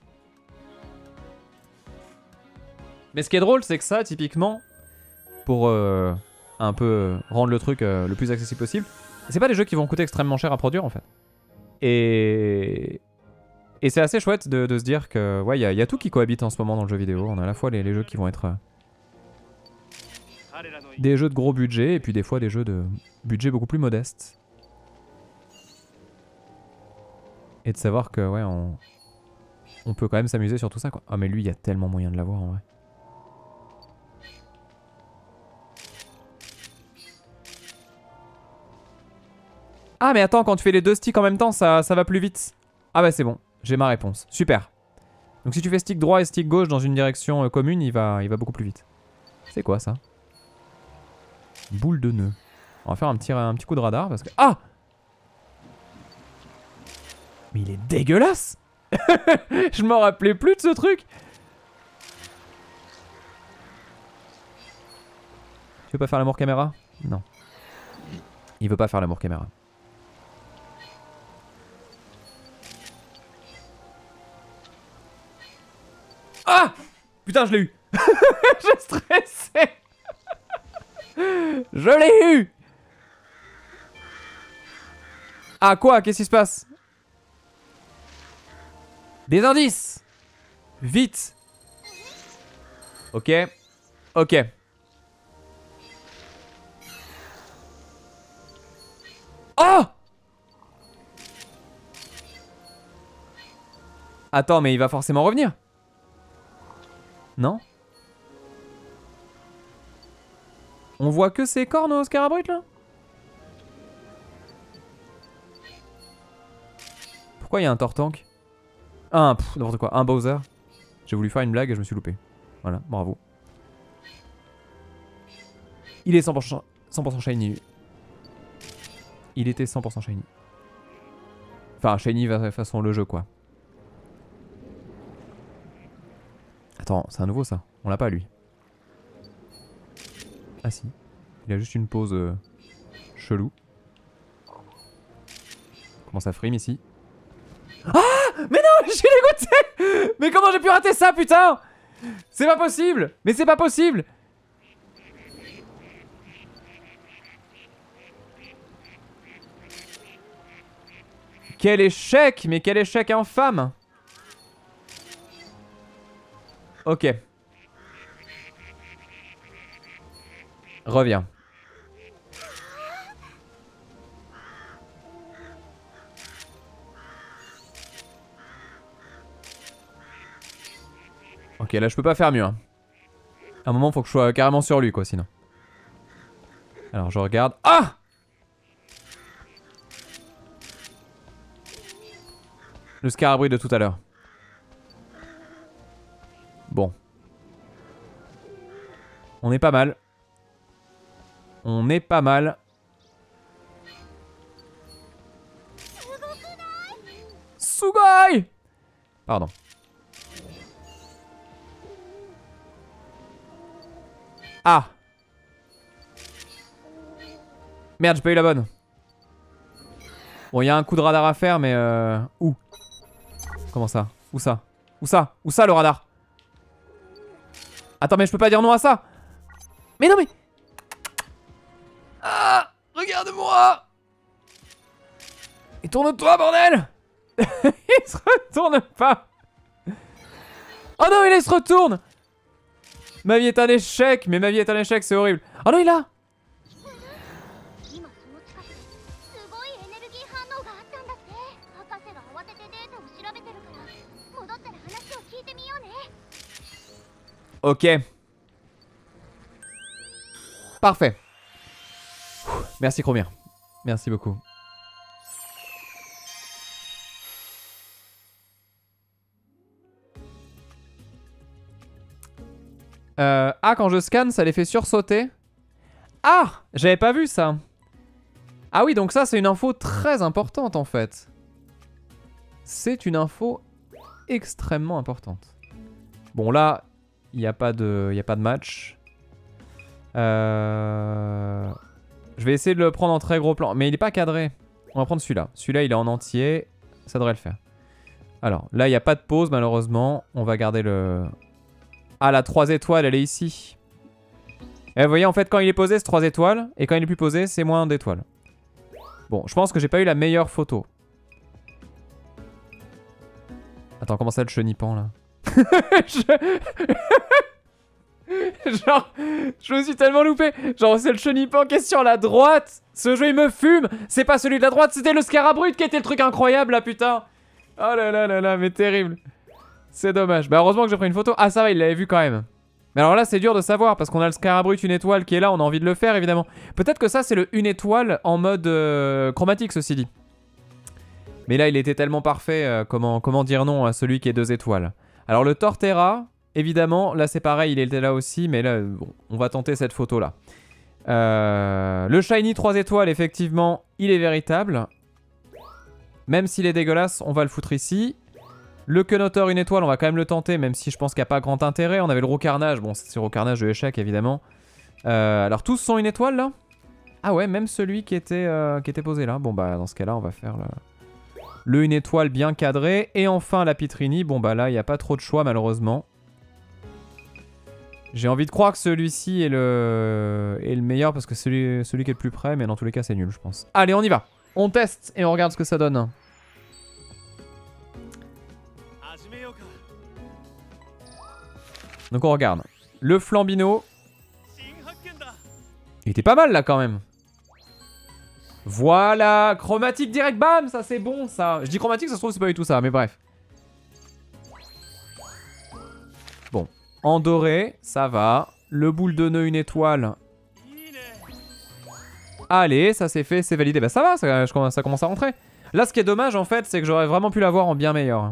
Mais ce qui est drôle, c'est que ça, typiquement, pour un peu rendre le truc le plus accessible possible, c'est pas des jeux qui vont coûter extrêmement cher à produire en fait. Et c'est assez chouette de se dire que, ouais, il y a tout qui cohabite en ce moment dans le jeu vidéo. On a à la fois les jeux qui vont être des jeux de gros budget et puis des fois des jeux de budget beaucoup plus modeste. Et de savoir que, ouais, on peut quand même s'amuser sur tout ça, quoi. Ah, mais lui, il y a tellement moyen de l'avoir en vrai. Ah, mais attends, quand tu fais les deux sticks en même temps, ça va plus vite. Ah, bah c'est bon, j'ai ma réponse. Super. Donc si tu fais stick droit et stick gauche dans une direction commune, il va beaucoup plus vite. C'est quoi ça? Boule de nœud. On va faire un petit coup de radar parce que... Ah! Mais il est dégueulasse. Je m'en rappelais plus de ce truc. Tu veux pas faire l'amour caméra? Non. Il veut pas faire l'amour caméra. Ah! Putain, je l'ai eu. J'ai stressé. Je l'ai eu. Ah quoi? Qu'est-ce qui se passe? Des indices. Vite. Ok. Ok. Oh! Attends, mais il va forcément revenir. Non? On voit que ses cornes au Scarabrut là? Pourquoi il y a un Tortank? Ah, n'importe quoi, un Bowser. J'ai voulu faire une blague et je me suis loupé. Voilà, bravo. Il est 100% shiny. Il était 100% shiny. Enfin, shiny façon le jeu quoi. Attends, c'est un nouveau ça. On l'a pas lui. Ah si. Il a juste une pause chelou. Comment ça frime ici? Ah! Mais non, je suis dégoûté! Mais comment j'ai pu rater ça, putain? C'est pas possible! Mais c'est pas possible! Quel échec! Mais quel échec infâme! Ok. Reviens. Ok, là je peux pas faire mieux. Hein. À un moment, faut que je sois carrément sur lui, quoi, sinon. Alors je regarde. Ah! Le Scarabrut de tout à l'heure. Bon. On est pas mal. On est pas mal. Sugoi! Pardon. Ah! Merde, j'ai pas eu la bonne. Bon, il y a un coup de radar à faire, mais où? Comment ça? Où ça? Où ça? Où ça le radar? Attends, mais je peux pas dire non à ça! Mais non, mais... Ah! Regarde-moi! Et tourne-toi, bordel! Il se retourne pas! Oh non, il se retourne! Ma vie est un échec, mais ma vie est un échec, c'est horrible. Oh non, il est là! Ok. Parfait. Merci Chromir. Merci beaucoup. Ah, quand je scanne, ça les fait sursauter. Ah, j'avais pas vu ça. Ah oui, donc ça, c'est une info très importante en fait. C'est une info extrêmement importante. Bon, là, il n'y a pas de match. Je vais essayer de le prendre en très gros plan. Mais il n'est pas cadré. On va prendre celui-là. Celui-là, il est en entier. Ça devrait le faire. Alors, là, il n'y a pas de pause, malheureusement. On va garder le... Ah, la 3 étoiles, elle est ici. Et vous voyez, en fait, quand il est posé, c'est 3 étoiles. Et quand il est plus posé, c'est moins d'étoiles. Bon, je pense que j'ai pas eu la meilleure photo. Attends, comment ça, le chenipan, là? Genre, je me suis tellement loupé. Genre, c'est le chenipan qui est sur la droite. Ce jeu, il me fume. C'est pas celui de la droite, c'était le Scarabrut qui était le truc incroyable, là, putain. Oh là là là là, mais terrible. C'est dommage. Bah, heureusement que j'ai pris une photo. Ah, ça va, il l'avait vu quand même. Mais alors là, c'est dur de savoir parce qu'on a le Scarabrut une étoile qui est là. On a envie de le faire, évidemment. Peut-être que ça, c'est le une étoile en mode chromatique, ceci dit. Mais là, il était tellement parfait. Comment dire non à celui qui est 2 étoiles? Alors, le Torterra, évidemment, là, c'est pareil. Il était là aussi. Mais là, bon, on va tenter cette photo-là. Le Shiny 3 étoiles, effectivement, il est véritable. Même s'il est dégueulasse, on va le foutre ici. Le Quenotor une étoile, on va quand même le tenter, même si je pense qu'il n'y a pas grand intérêt. On avait le Roucarnage. Bon, c'est Roucarnage de échec, évidemment. Alors, tous sont une étoile, là? Ah ouais, même celui qui était posé là. Bon, bah, dans ce cas-là, on va faire le une étoile bien cadré. Et enfin, la Pitrini. Bon, bah là, il n'y a pas trop de choix, malheureusement. J'ai envie de croire que celui-ci est le meilleur parce que celui qui est le plus près, mais dans tous les cas, c'est nul, je pense. Allez, on y va. On teste et on regarde ce que ça donne. Donc on regarde. Le Flambino. Il était pas mal là quand même. Voilà. Chromatique direct, bam. Ça c'est bon ça. Je dis chromatique, ça se trouve c'est pas du tout ça, mais bref. Bon. En doré, ça va. Le boule de nœud, une étoile. Allez, ça c'est fait, c'est validé. Bah ça va, ça commence à rentrer. Là ce qui est dommage en fait, c'est que j'aurais vraiment pu l'avoir en bien meilleur.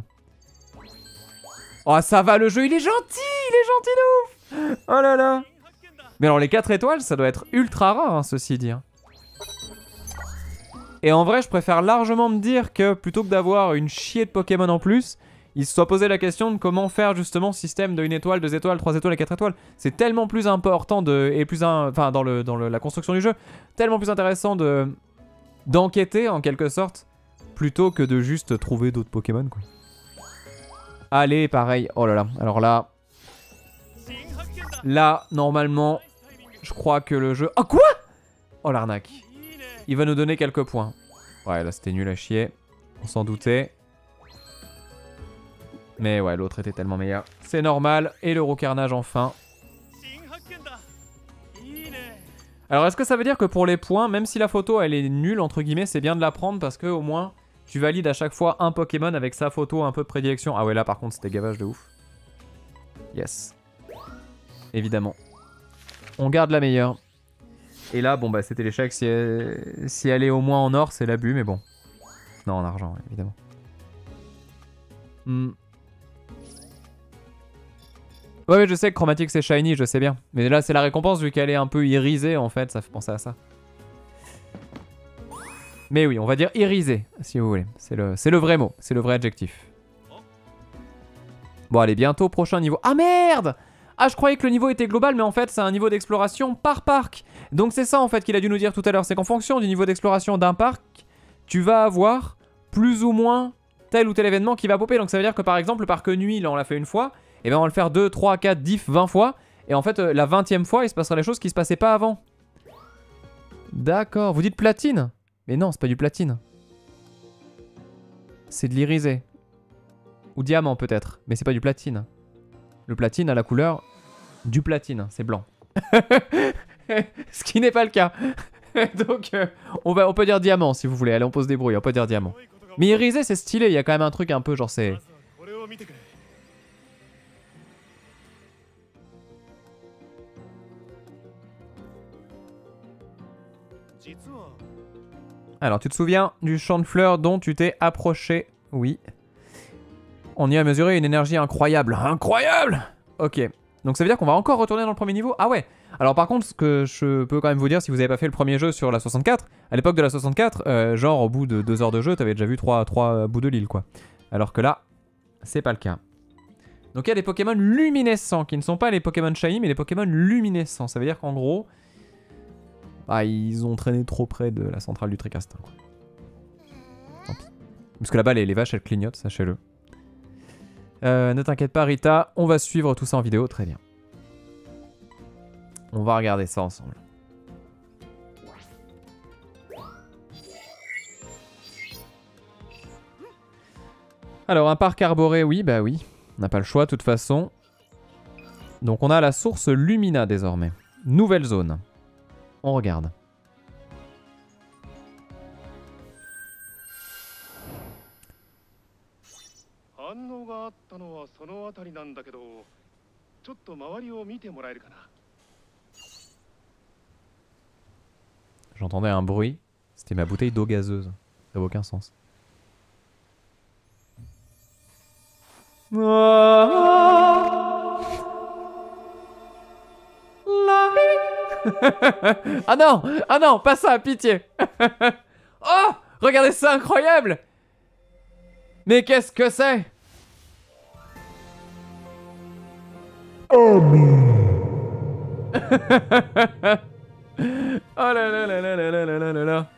Oh ça va, le jeu il est gentil. Il est gentil de ouf. Oh là là. Mais alors les 4 étoiles, ça doit être ultra rare, hein, ceci dit. Et en vrai, je préfère largement me dire que plutôt que d'avoir une chier de Pokémon en plus, il se soit posé la question de comment faire justement ce système de 1 étoile, 2 étoiles, 3 étoiles et 4 étoiles. C'est tellement plus important enfin dans la construction du jeu, tellement plus intéressant d'enquêter en quelque sorte, plutôt que de juste trouver d'autres Pokémon quoi. Allez, pareil. Oh là là. Alors là... Là, normalement, je crois que le jeu... Oh, quoi? Oh, l'arnaque. Il va nous donner quelques points. Ouais, là, c'était nul à chier. On s'en doutait. Mais ouais, l'autre était tellement meilleur. C'est normal. Et le Roucarnage, enfin. Alors, est-ce que ça veut dire que pour les points, même si la photo, elle est nulle, entre guillemets, c'est bien de la prendre parce que au moins... Tu valides à chaque fois un Pokémon avec sa photo un peu de prédilection. Ah ouais, là par contre c'était gavage de ouf. Yes. Évidemment. On garde la meilleure. Et là, bon bah c'était l'échec. Si elle est au moins en or, c'est l'abus, mais bon. Non, en argent, évidemment. Ouais, je sais que chromatique c'est shiny, je sais bien. Mais là c'est la récompense vu qu'elle est un peu irisée en fait, ça fait penser à ça. Mais oui, on va dire irisé, si vous voulez. C'est le vrai mot, c'est le vrai adjectif. Bon, allez, bientôt, prochain niveau. Ah merde! Ah, je croyais que le niveau était global, mais en fait, c'est un niveau d'exploration par parc. Donc c'est ça, en fait, qu'il a dû nous dire tout à l'heure. C'est qu'en fonction du niveau d'exploration d'un parc, tu vas avoir plus ou moins tel ou tel événement qui va popper. Donc ça veut dire que, par exemple, le parc nuit, là, on l'a fait une fois. Et bien, on va le faire 2, 3, 4, 10, 20 fois. Et en fait, la 20e fois, il se passera des choses qui se passaient pas avant. D'accord. Vous dites platine? Mais non, c'est pas du platine. C'est de l'irisé. Ou diamant peut-être, mais c'est pas du platine. Le platine a la couleur du platine, c'est blanc. Ce qui n'est pas le cas. Donc on peut dire diamant si vous voulez. Allez, on peut se débrouiller, on peut dire diamant. Mais irisé c'est stylé, il y a quand même un truc un peu genre c'est... Alors, tu te souviens du champ de fleurs dont tu t'es approché? Oui. On y a mesuré une énergie incroyable. Incroyable! Ok. Donc ça veut dire qu'on va encore retourner dans le premier niveau? Ah ouais. Alors par contre, ce que je peux quand même vous dire, si vous avez pas fait le premier jeu sur la 64, à l'époque de la 64, genre au bout de 2 heures de jeu, t'avais déjà vu 3 bouts de l'île, quoi. Alors que là, c'est pas le cas. Donc il y a des Pokémon luminescents, qui ne sont pas les Pokémon Shiny, mais les Pokémon luminescents. Ça veut dire qu'en gros, bah, ils ont traîné trop près de la centrale du Tricastin, quoi. Tant pis. Parce que là-bas, les vaches, elles clignotent, sachez-le. Ne t'inquiète pas, Rita, on va suivre tout ça en vidéo, très bien. On va regarder ça ensemble. Alors, un parc arboré, oui, bah oui. On n'a pas le choix, de toute façon. Donc, on a la source Lumina, désormais. Nouvelle zone. On regarde. J'entendais un bruit. C'était ma bouteille d'eau gazeuse. Ça n'a aucun sens. Ah non! Ah non! Pas ça, pitié! Oh! Regardez ça, incroyable! Mais qu'est-ce que c'est? Oh là là là là là là là là là.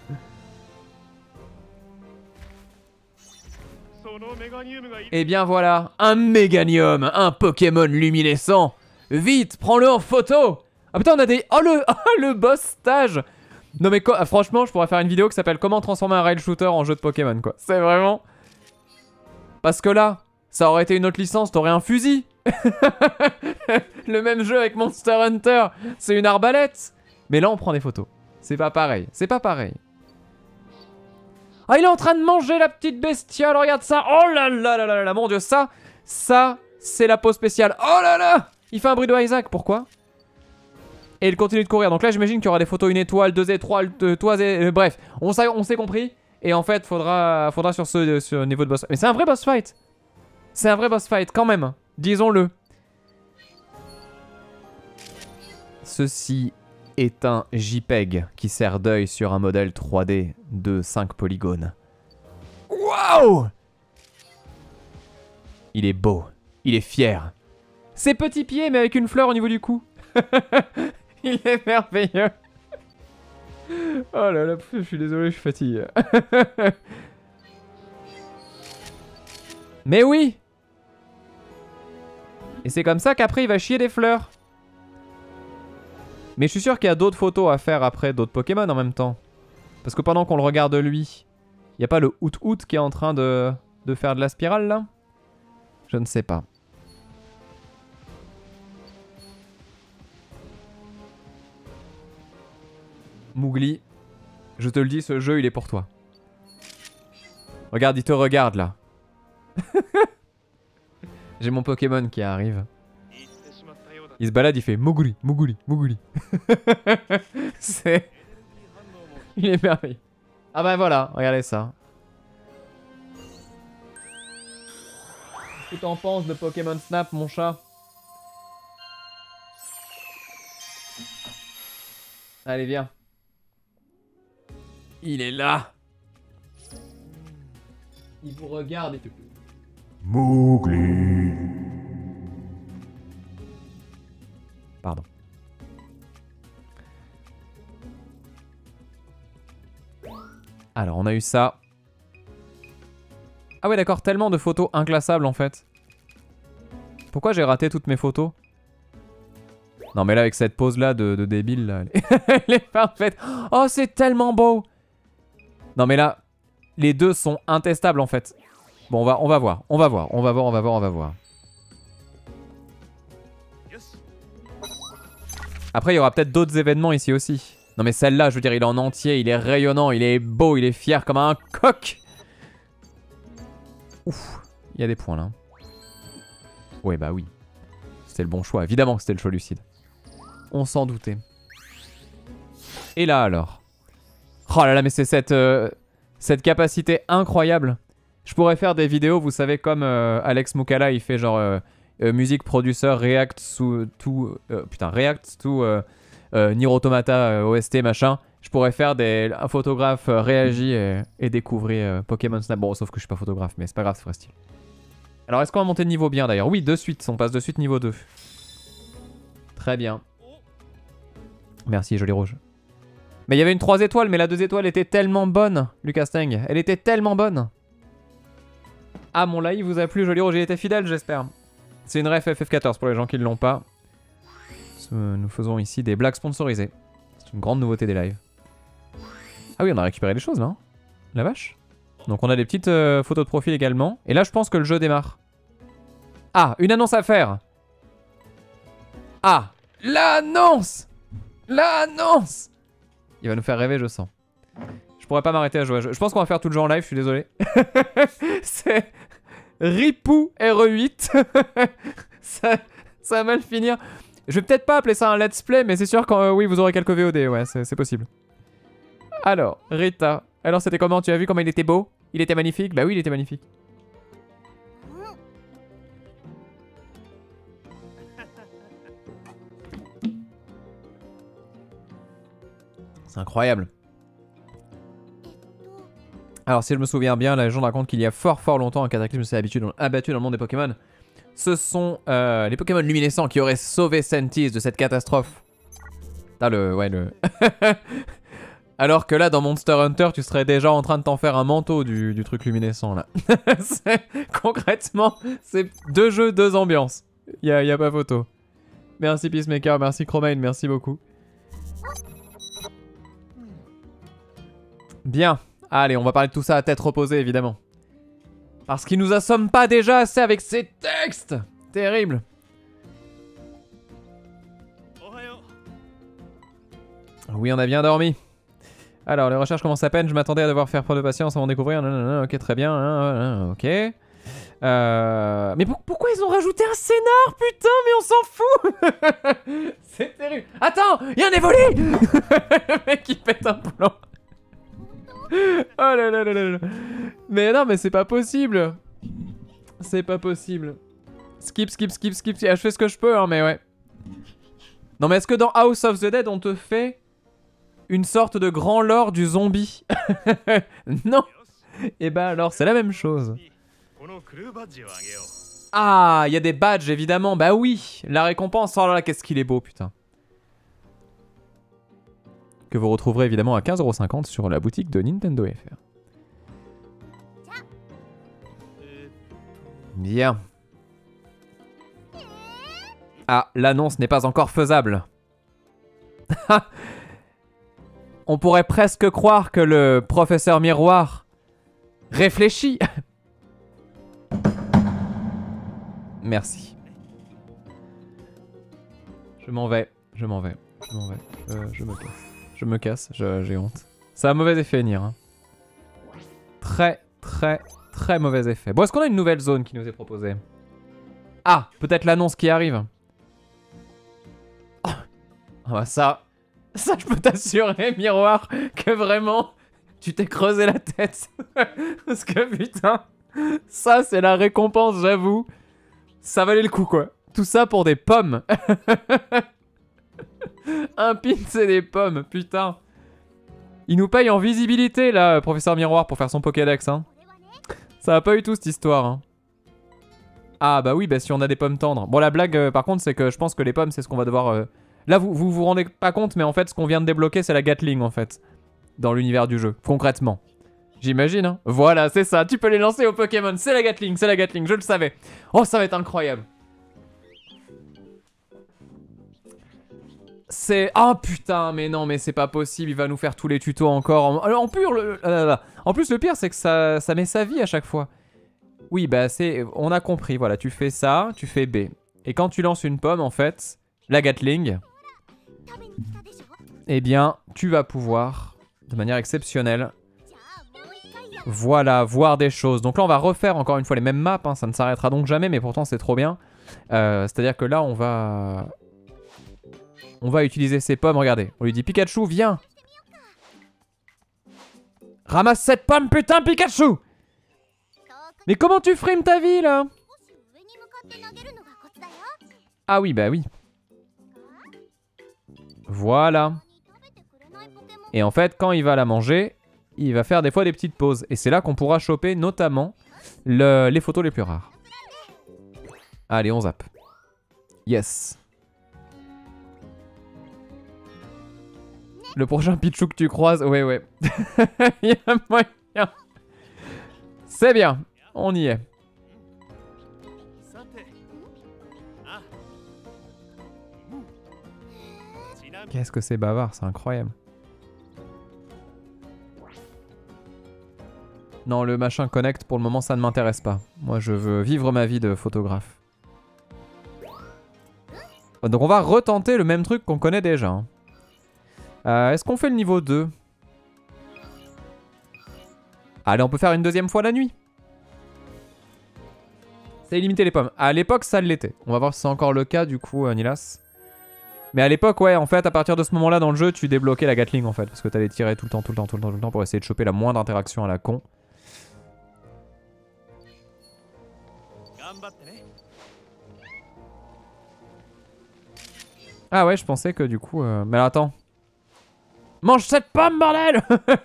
Et bien voilà, un Méganium, un Pokémon luminescent. Vite, prends-le en photo. Ah putain, on a des... Oh le boss stage. Non mais quoi, franchement, je pourrais faire une vidéo qui s'appelle comment transformer un rail shooter en jeu de Pokémon, quoi. C'est vraiment... Parce que là, ça aurait été une autre licence, t'aurais un fusil. Le même jeu avec Monster Hunter, c'est une arbalète. Mais là, on prend des photos. C'est pas pareil, c'est pas pareil. Ah, il est en train de manger la petite bestiole, regarde ça. Oh là là là là là, mon dieu, ça, c'est la pause spéciale. Oh là là. Il fait un bruit de Isaac, pourquoi? Et il continue de courir. Donc là, j'imagine qu'il y aura des photos, une étoile, 2 étoiles, bref, on s'est compris. Et en fait, faudra sur ce niveau de boss. Mais c'est un vrai boss fight. C'est un vrai boss fight, quand même. Disons-le. Ceci est un JPEG qui sert d'œil sur un modèle 3D de 5 polygones. Waouh! Il est beau. Il est fier. Ses petits pieds, mais avec une fleur au niveau du cou. Il est merveilleux. Oh là là, je suis désolé, je suis fatigué. Mais oui! Et c'est comme ça qu'après il va chier des fleurs. Mais je suis sûr qu'il y a d'autres photos à faire après, d'autres Pokémon en même temps. Parce que pendant qu'on le regarde lui, il n'y a pas le Hoot qui est en train de faire de la spirale là? Je ne sais pas. Mowgli, je te le dis, ce jeu il est pour toi. Regarde, il te regarde là. J'ai mon Pokémon qui arrive. Il se balade, il fait Mowgli, Mowgli, Mowgli. C'est... Il est merveilleux. Ah bah voilà, regardez ça. Qu'est-ce que t'en penses de Pokémon Snap, mon chat? Allez, viens. Il est là. Il vous regarde et tout. Mowgli. Pardon. Alors, on a eu ça. Ah ouais, d'accord, tellement de photos inclassables en fait. Pourquoi j'ai raté toutes mes photos? Non mais là, avec cette pose là de débile là, elle est parfaite. Oh, c'est tellement beau. Non mais là, les deux sont intestables en fait. Bon, on va voir. Après, il y aura peut-être d'autres événements ici aussi. Non mais celle-là, je veux dire, il est en entier, il est rayonnant, il est beau, il est fier comme un coq. Ouf, il y a des points là. Ouais, bah oui. C'était le bon choix, évidemment que c'était le choix lucide. On s'en doutait. Et là alors. Oh là là, mais c'est cette capacité incroyable. Je pourrais faire des vidéos, vous savez, comme Alex Moukala, il fait genre musique producer, react to Nier Automata OST, machin. Je pourrais faire un photographe réagit et découvrir Pokémon Snap. Bon, sauf que je suis pas photographe, mais c'est pas grave, c'est vrai style. Alors, est-ce qu'on va monter de niveau bien d'ailleurs? Oui, de suite, on passe de suite niveau 2. Très bien. Merci, joli rouge. Mais il y avait une 3 étoiles, mais la 2 étoiles était tellement bonne, Lucas Teng. Elle était tellement bonne. Ah, mon live vous a plu, joli rouge, il était fidèle, j'espère. C'est une ref FF14 pour les gens qui ne l'ont pas. Nous faisons ici des blagues sponsorisées. C'est une grande nouveauté des lives. Ah oui, on a récupéré des choses là. Hein. La vache. Donc on a des petites photos de profil également. Et là, je pense que le jeu démarre. Ah, une annonce à faire. Ah, l'annonce. L'annonce. Il va nous faire rêver, je sens. Je pourrais pas m'arrêter à jouer. Je pense qu'on va faire tout le jeu en live, je suis désolé. C'est Ripou RE8. ça va mal finir. Je vais peut-être pas appeler ça un let's play, mais c'est sûr que oui, vous aurez quelques VOD, ouais, c'est possible. Alors, Rita. Alors, c'était comment? Tu as vu comment il était beau? Il était magnifique? Bah oui, il était magnifique. C'est incroyable. Alors, si je me souviens bien, la légende raconte qu'il y a fort longtemps, un cataclysme s'est abattu dans le monde des Pokémon. Ce sont les Pokémon luminescents qui auraient sauvé Sentis de cette catastrophe. Ah, ouais, Alors que là, dans Monster Hunter, tu serais déjà en train de t'en faire un manteau du truc luminescent, là. Concrètement, c'est 2 jeux, 2 ambiances. Y a pas photo. Merci Peacemaker, merci Chromane, merci beaucoup. Bien. Allez, on va parler de tout ça à tête reposée, évidemment. Parce qu'il nous assomme pas déjà assez avec ces textes. Terrible. Oui, on a bien dormi. Alors, les recherches commencent à peine. Je m'attendais à devoir faire preuve de patience avant de découvrir. Non, ok, très bien. Ok. Mais pourquoi ils ont rajouté un scénar, putain, mais on s'en fout. C'est terrible. Attends, il y a un évoli. Le mec, il pète un plomb. Oh là là là là. Mais non, mais c'est pas possible. C'est pas possible. Skip. Je fais ce que je peux, hein, mais ouais. Non, mais est-ce que dans House of the Dead, on te fait une sorte de grand lore du zombie? Non. Et bah alors, c'est la même chose. Ah, il y a des badges, évidemment. Bah oui, la récompense. Oh là là, qu'est-ce qu'il est beau, putain. Que vous retrouverez évidemment à 15,50 € sur la boutique de Nintendo FR. Bien. Ah, l'annonce n'est pas encore faisable. On pourrait presque croire que le professeur Miroir réfléchit. Merci. Je m'en vais. Je me casse, j'ai honte. Ça a un mauvais effet, Nier. Hein. Très mauvais effet. Bon, est-ce qu'on a une nouvelle zone qui nous est proposée? Ah, peut-être l'annonce qui arrive. Oh, bah ça, je peux t'assurer, Miroir, que vraiment, tu t'es creusé la tête. Parce que putain, ça c'est la récompense, j'avoue. Ça valait le coup, quoi. Tout ça pour des pommes. Un pin, c'est des pommes, putain. Il nous paye en visibilité, là, professeur Miroir, pour faire son Pokédex, hein. Ça va pas eu tout, cette histoire, hein. Ah, bah oui, bah si on a des pommes tendres. Bon, la blague, par contre, c'est que je pense que les pommes, c'est ce qu'on va devoir... Là, vous rendez pas compte, mais en fait, ce qu'on vient de débloquer, c'est la Gatling, en fait. Dans l'univers du jeu, concrètement. J'imagine, hein. Voilà, c'est ça. Tu peux les lancer au Pokémon. C'est la Gatling, je le savais. Oh, ça va être incroyable. C'est... Oh putain, mais non, mais c'est pas possible, il va nous faire tous les tutos encore. En plus, le pire, c'est que ça met sa vie à chaque fois. Oui, bah c'est... On a compris, voilà, tu fais ça, tu fais B. Et quand tu lances une pomme, en fait, la Gatling, eh bien, tu vas pouvoir, de manière exceptionnelle, voilà, voir des choses. Donc là, on va refaire encore une fois les mêmes maps, hein, ça ne s'arrêtera donc jamais, mais pourtant, c'est trop bien. C'est-à-dire que là, on va utiliser ces pommes, regardez. On lui dit Pikachu, viens. Ramasse cette pomme, putain, Pikachu! Mais comment tu frames ta vie, là? Ah oui, bah oui. Voilà. Et en fait, quand il va la manger, il va faire des fois des petites pauses. Et c'est là qu'on pourra choper notamment les photos les plus rares. Allez, on zappe. Yes. Le prochain Pichou que tu croises, ouais. Il y a moyen. C'est bien, on y est. Qu'est-ce que c'est bavard, c'est incroyable. Non, le machin connect, pour le moment, ça ne m'intéresse pas. Moi, je veux vivre ma vie de photographe. Donc on va retenter le même truc qu'on connaît déjà. Est-ce qu'on fait le niveau 2? Allez, on peut faire une deuxième fois la nuit. C'est illimité les pommes. À l'époque, ça l'était. On va voir si c'est encore le cas, du coup, Nilas. Mais à l'époque, ouais, en fait, à partir de ce moment-là dans le jeu, tu débloquais la Gatling, en fait. Parce que t'allais tirer tout le temps pour essayer de choper la moindre interaction à la con. Ah ouais, je pensais que du coup... Mais alors, attends. Mange cette pomme, bordel!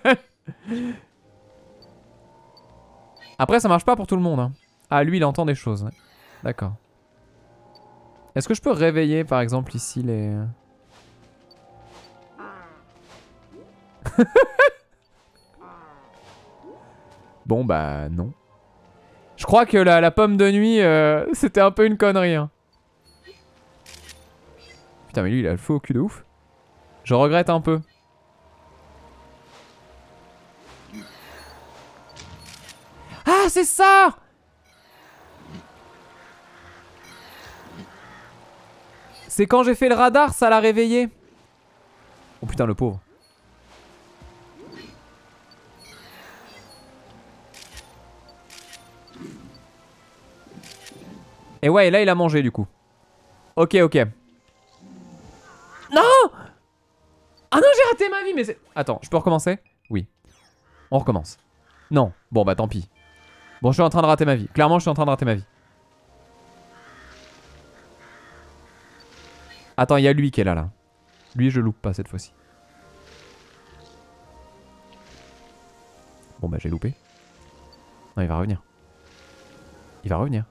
Après, ça marche pas pour tout le monde. Hein. Ah, lui, il entend des choses. Ouais. D'accord. Est-ce que je peux réveiller, par exemple, ici, les... Bon, bah, non. Je crois que la pomme de nuit, c'était un peu une connerie. Hein. Putain, mais lui, il a le feu au cul de ouf. Je regrette un peu. Ah, c'est ça! C'est quand j'ai fait le radar, ça l'a réveillé. Oh putain, le pauvre. Et ouais, là, il a mangé, du coup. Ok. Non! Ah non, j'ai raté ma vie, mais c'est... Attends, je peux recommencer? Oui. On recommence. Non. Bon, bah tant pis. Bon, je suis en train de rater ma vie. Clairement, je suis en train de rater ma vie. Attends, il y a lui qui est là. Lui, je loupe pas cette fois-ci. Bon, bah j'ai loupé. Non, il va revenir. Il va revenir.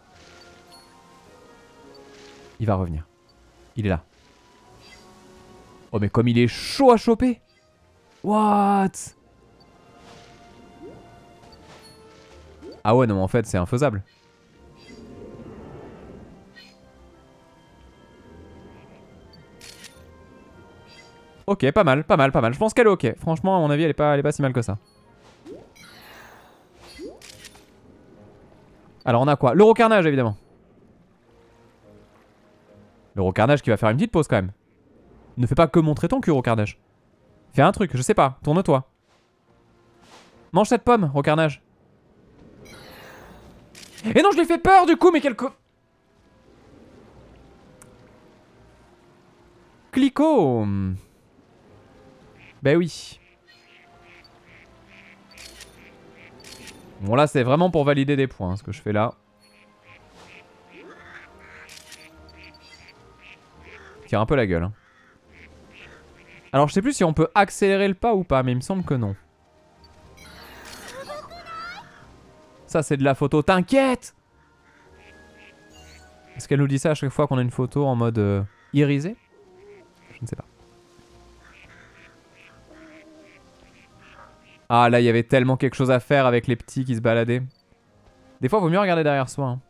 Il va revenir. Il est là. Oh, mais comme il est chaud à choper. What? Ah ouais, non, mais en fait, c'est infaisable. Ok, pas mal. Je pense qu'elle est ok. Franchement, à mon avis, elle est pas si mal que ça. Alors, on a quoi? L'Eurocarnage, évidemment. L'Eurocarnage qui va faire une petite pause, quand même. Ne fais pas que montrer ton cul, Eurocarnage. Fais un truc, je sais pas. Tourne-toi. Mange cette pomme, Rocarnage. Et non, je lui ai fait peur, du coup, mais quel Clico. Ben oui. Bon, là, c'est vraiment pour valider des points, ce que je fais là. Tire un peu la gueule. Hein. Alors, je sais plus si on peut accélérer le pas ou pas, mais il me semble que non. Ça, c'est de la photo. T'inquiète! Est-ce qu'elle nous dit ça à chaque fois qu'on a une photo en mode irisé? Je ne sais pas. Ah, là, il y avait tellement quelque chose à faire avec les petits qui se baladaient. Des fois, il vaut mieux regarder derrière soi. Hein.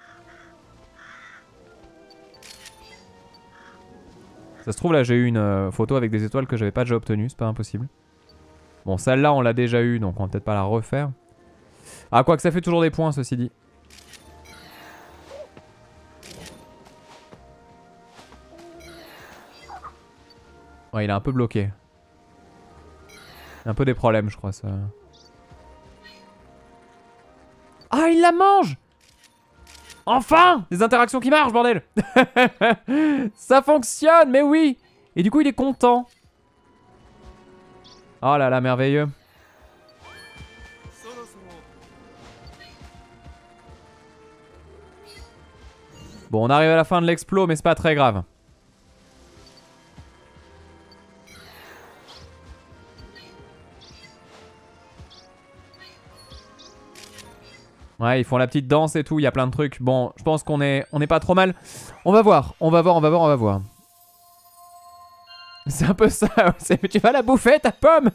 Ça se trouve, là, j'ai eu une photo avec des étoiles que j'avais pas déjà obtenues. C'est pas impossible. Bon, celle-là, on l'a déjà eu, donc on va peut-être pas la refaire. Ah, quoi que ça fait toujours des points, ceci dit. Ouais, il est un peu bloqué. Il y a un peu des problèmes, je crois, ça. Ah, il la mange! Enfin! Des interactions qui marchent, bordel! Ça fonctionne, mais oui! Et du coup, il est content. Oh là là, merveilleux. Bon, on arrive à la fin de l'explo, mais c'est pas très grave. Ouais, ils font la petite danse et tout, il y a plein de trucs. Bon, je pense qu'on est pas trop mal. On va voir, on va voir, on va voir, on va voir. C'est un peu ça, tu vas la bouffer ta pomme.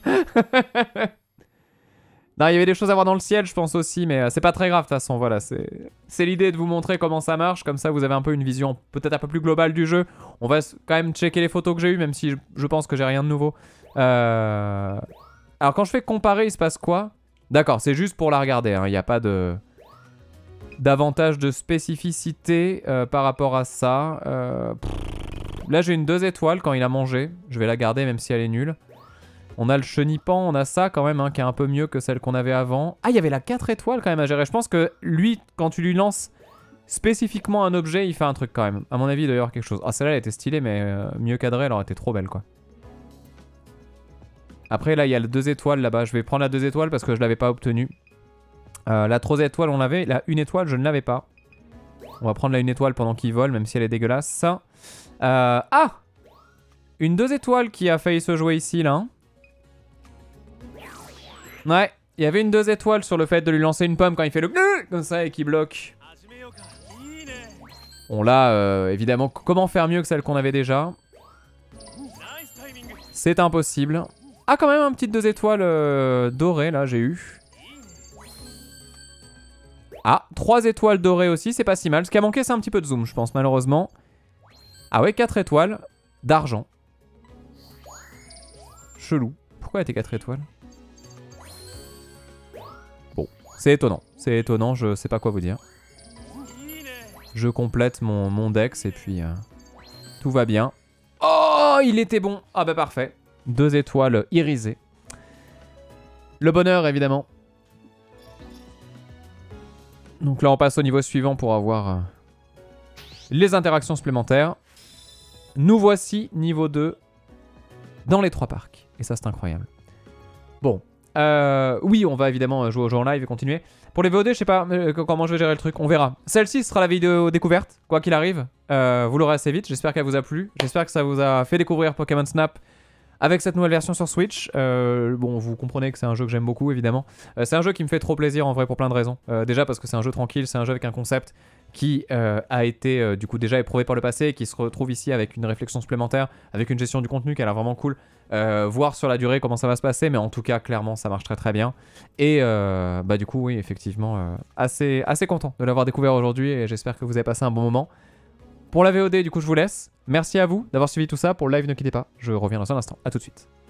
Non, il y avait des choses à voir dans le ciel, je pense aussi, mais c'est pas très grave de toute façon, voilà. C'est l'idée de vous montrer comment ça marche, comme ça vous avez un peu une vision peut-être un peu plus globale du jeu. On va quand même checker les photos que j'ai eues, même si je pense que j'ai rien de nouveau. Alors quand je fais comparer, il se passe quoi? D'accord, c'est juste pour la regarder, hein. Il n'y a pas d'avantage de spécificité par rapport à ça. Là j'ai une 2 étoiles quand il a mangé. Je vais la garder même si elle est nulle. On a le chenipan, on a ça quand même hein, qui est un peu mieux que celle qu'on avait avant. Ah, il y avait la 4 étoiles quand même à gérer. Je pense que lui, quand tu lui lances spécifiquement un objet, il fait un truc quand même. À mon avis, il doit y avoir quelque chose. Ah, celle-là elle était stylée, mais mieux cadrée, elle aurait été trop belle quoi. Après là, il y a le 2 étoiles là-bas. Je vais prendre la 2 étoiles parce que je l'avais pas obtenue. La 3 étoiles, on l'avait. La 1 étoile, je ne l'avais pas. On va prendre la 1 étoile pendant qu'il vole, même si elle est dégueulasse. Ah, une 2 étoiles qui a failli se jouer ici là. Ouais, il y avait une 2 étoiles sur le fait de lui lancer une pomme quand il fait le comme ça et qu'il bloque. Bon là, évidemment, comment faire mieux que celle qu'on avait déjà? C'est impossible. Ah, quand même un petit 2 étoiles dorées là, j'ai eu. Ah, 3 étoiles dorées aussi, c'est pas si mal. Ce qui a manqué, c'est un petit peu de zoom, je pense, malheureusement. Ah ouais, 4 étoiles d'argent. Chelou. Pourquoi elle était 4 étoiles? Bon, c'est étonnant, je sais pas quoi vous dire. Je complète mon dex et puis tout va bien. Oh, il était bon. Ah bah parfait. 2 étoiles irisées. Le bonheur, évidemment. Donc là, on passe au niveau suivant pour avoir les interactions supplémentaires. Nous voici niveau 2 dans les 3 parcs. Et ça, c'est incroyable. Bon. Oui, on va évidemment jouer au jeu en live et continuer. Pour les VOD, je sais pas comment je vais gérer le truc. On verra. Celle-ci sera la vidéo découverte, quoi qu'il arrive. Vous l'aurez assez vite. J'espère qu'elle vous a plu. J'espère que ça vous a fait découvrir Pokémon Snap avec cette nouvelle version sur Switch. Bon, vous comprenez que c'est un jeu que j'aime beaucoup, évidemment. C'est un jeu qui me fait trop plaisir, en vrai, pour plein de raisons. Déjà parce que c'est un jeu tranquille, c'est un jeu avec un concept qui a été, du coup, déjà éprouvé par le passé et qui se retrouve ici avec une réflexion supplémentaire, avec une gestion du contenu qui a l'air vraiment cool. Voir sur la durée comment ça va se passer, mais en tout cas, clairement, ça marche très très bien. Et bah du coup, oui, effectivement, assez content de l'avoir découvert aujourd'hui et j'espère que vous avez passé un bon moment. Pour la VOD, du coup, je vous laisse. Merci à vous d'avoir suivi tout ça. Pour le live, ne quittez pas. Je reviens dans un instant. A tout de suite.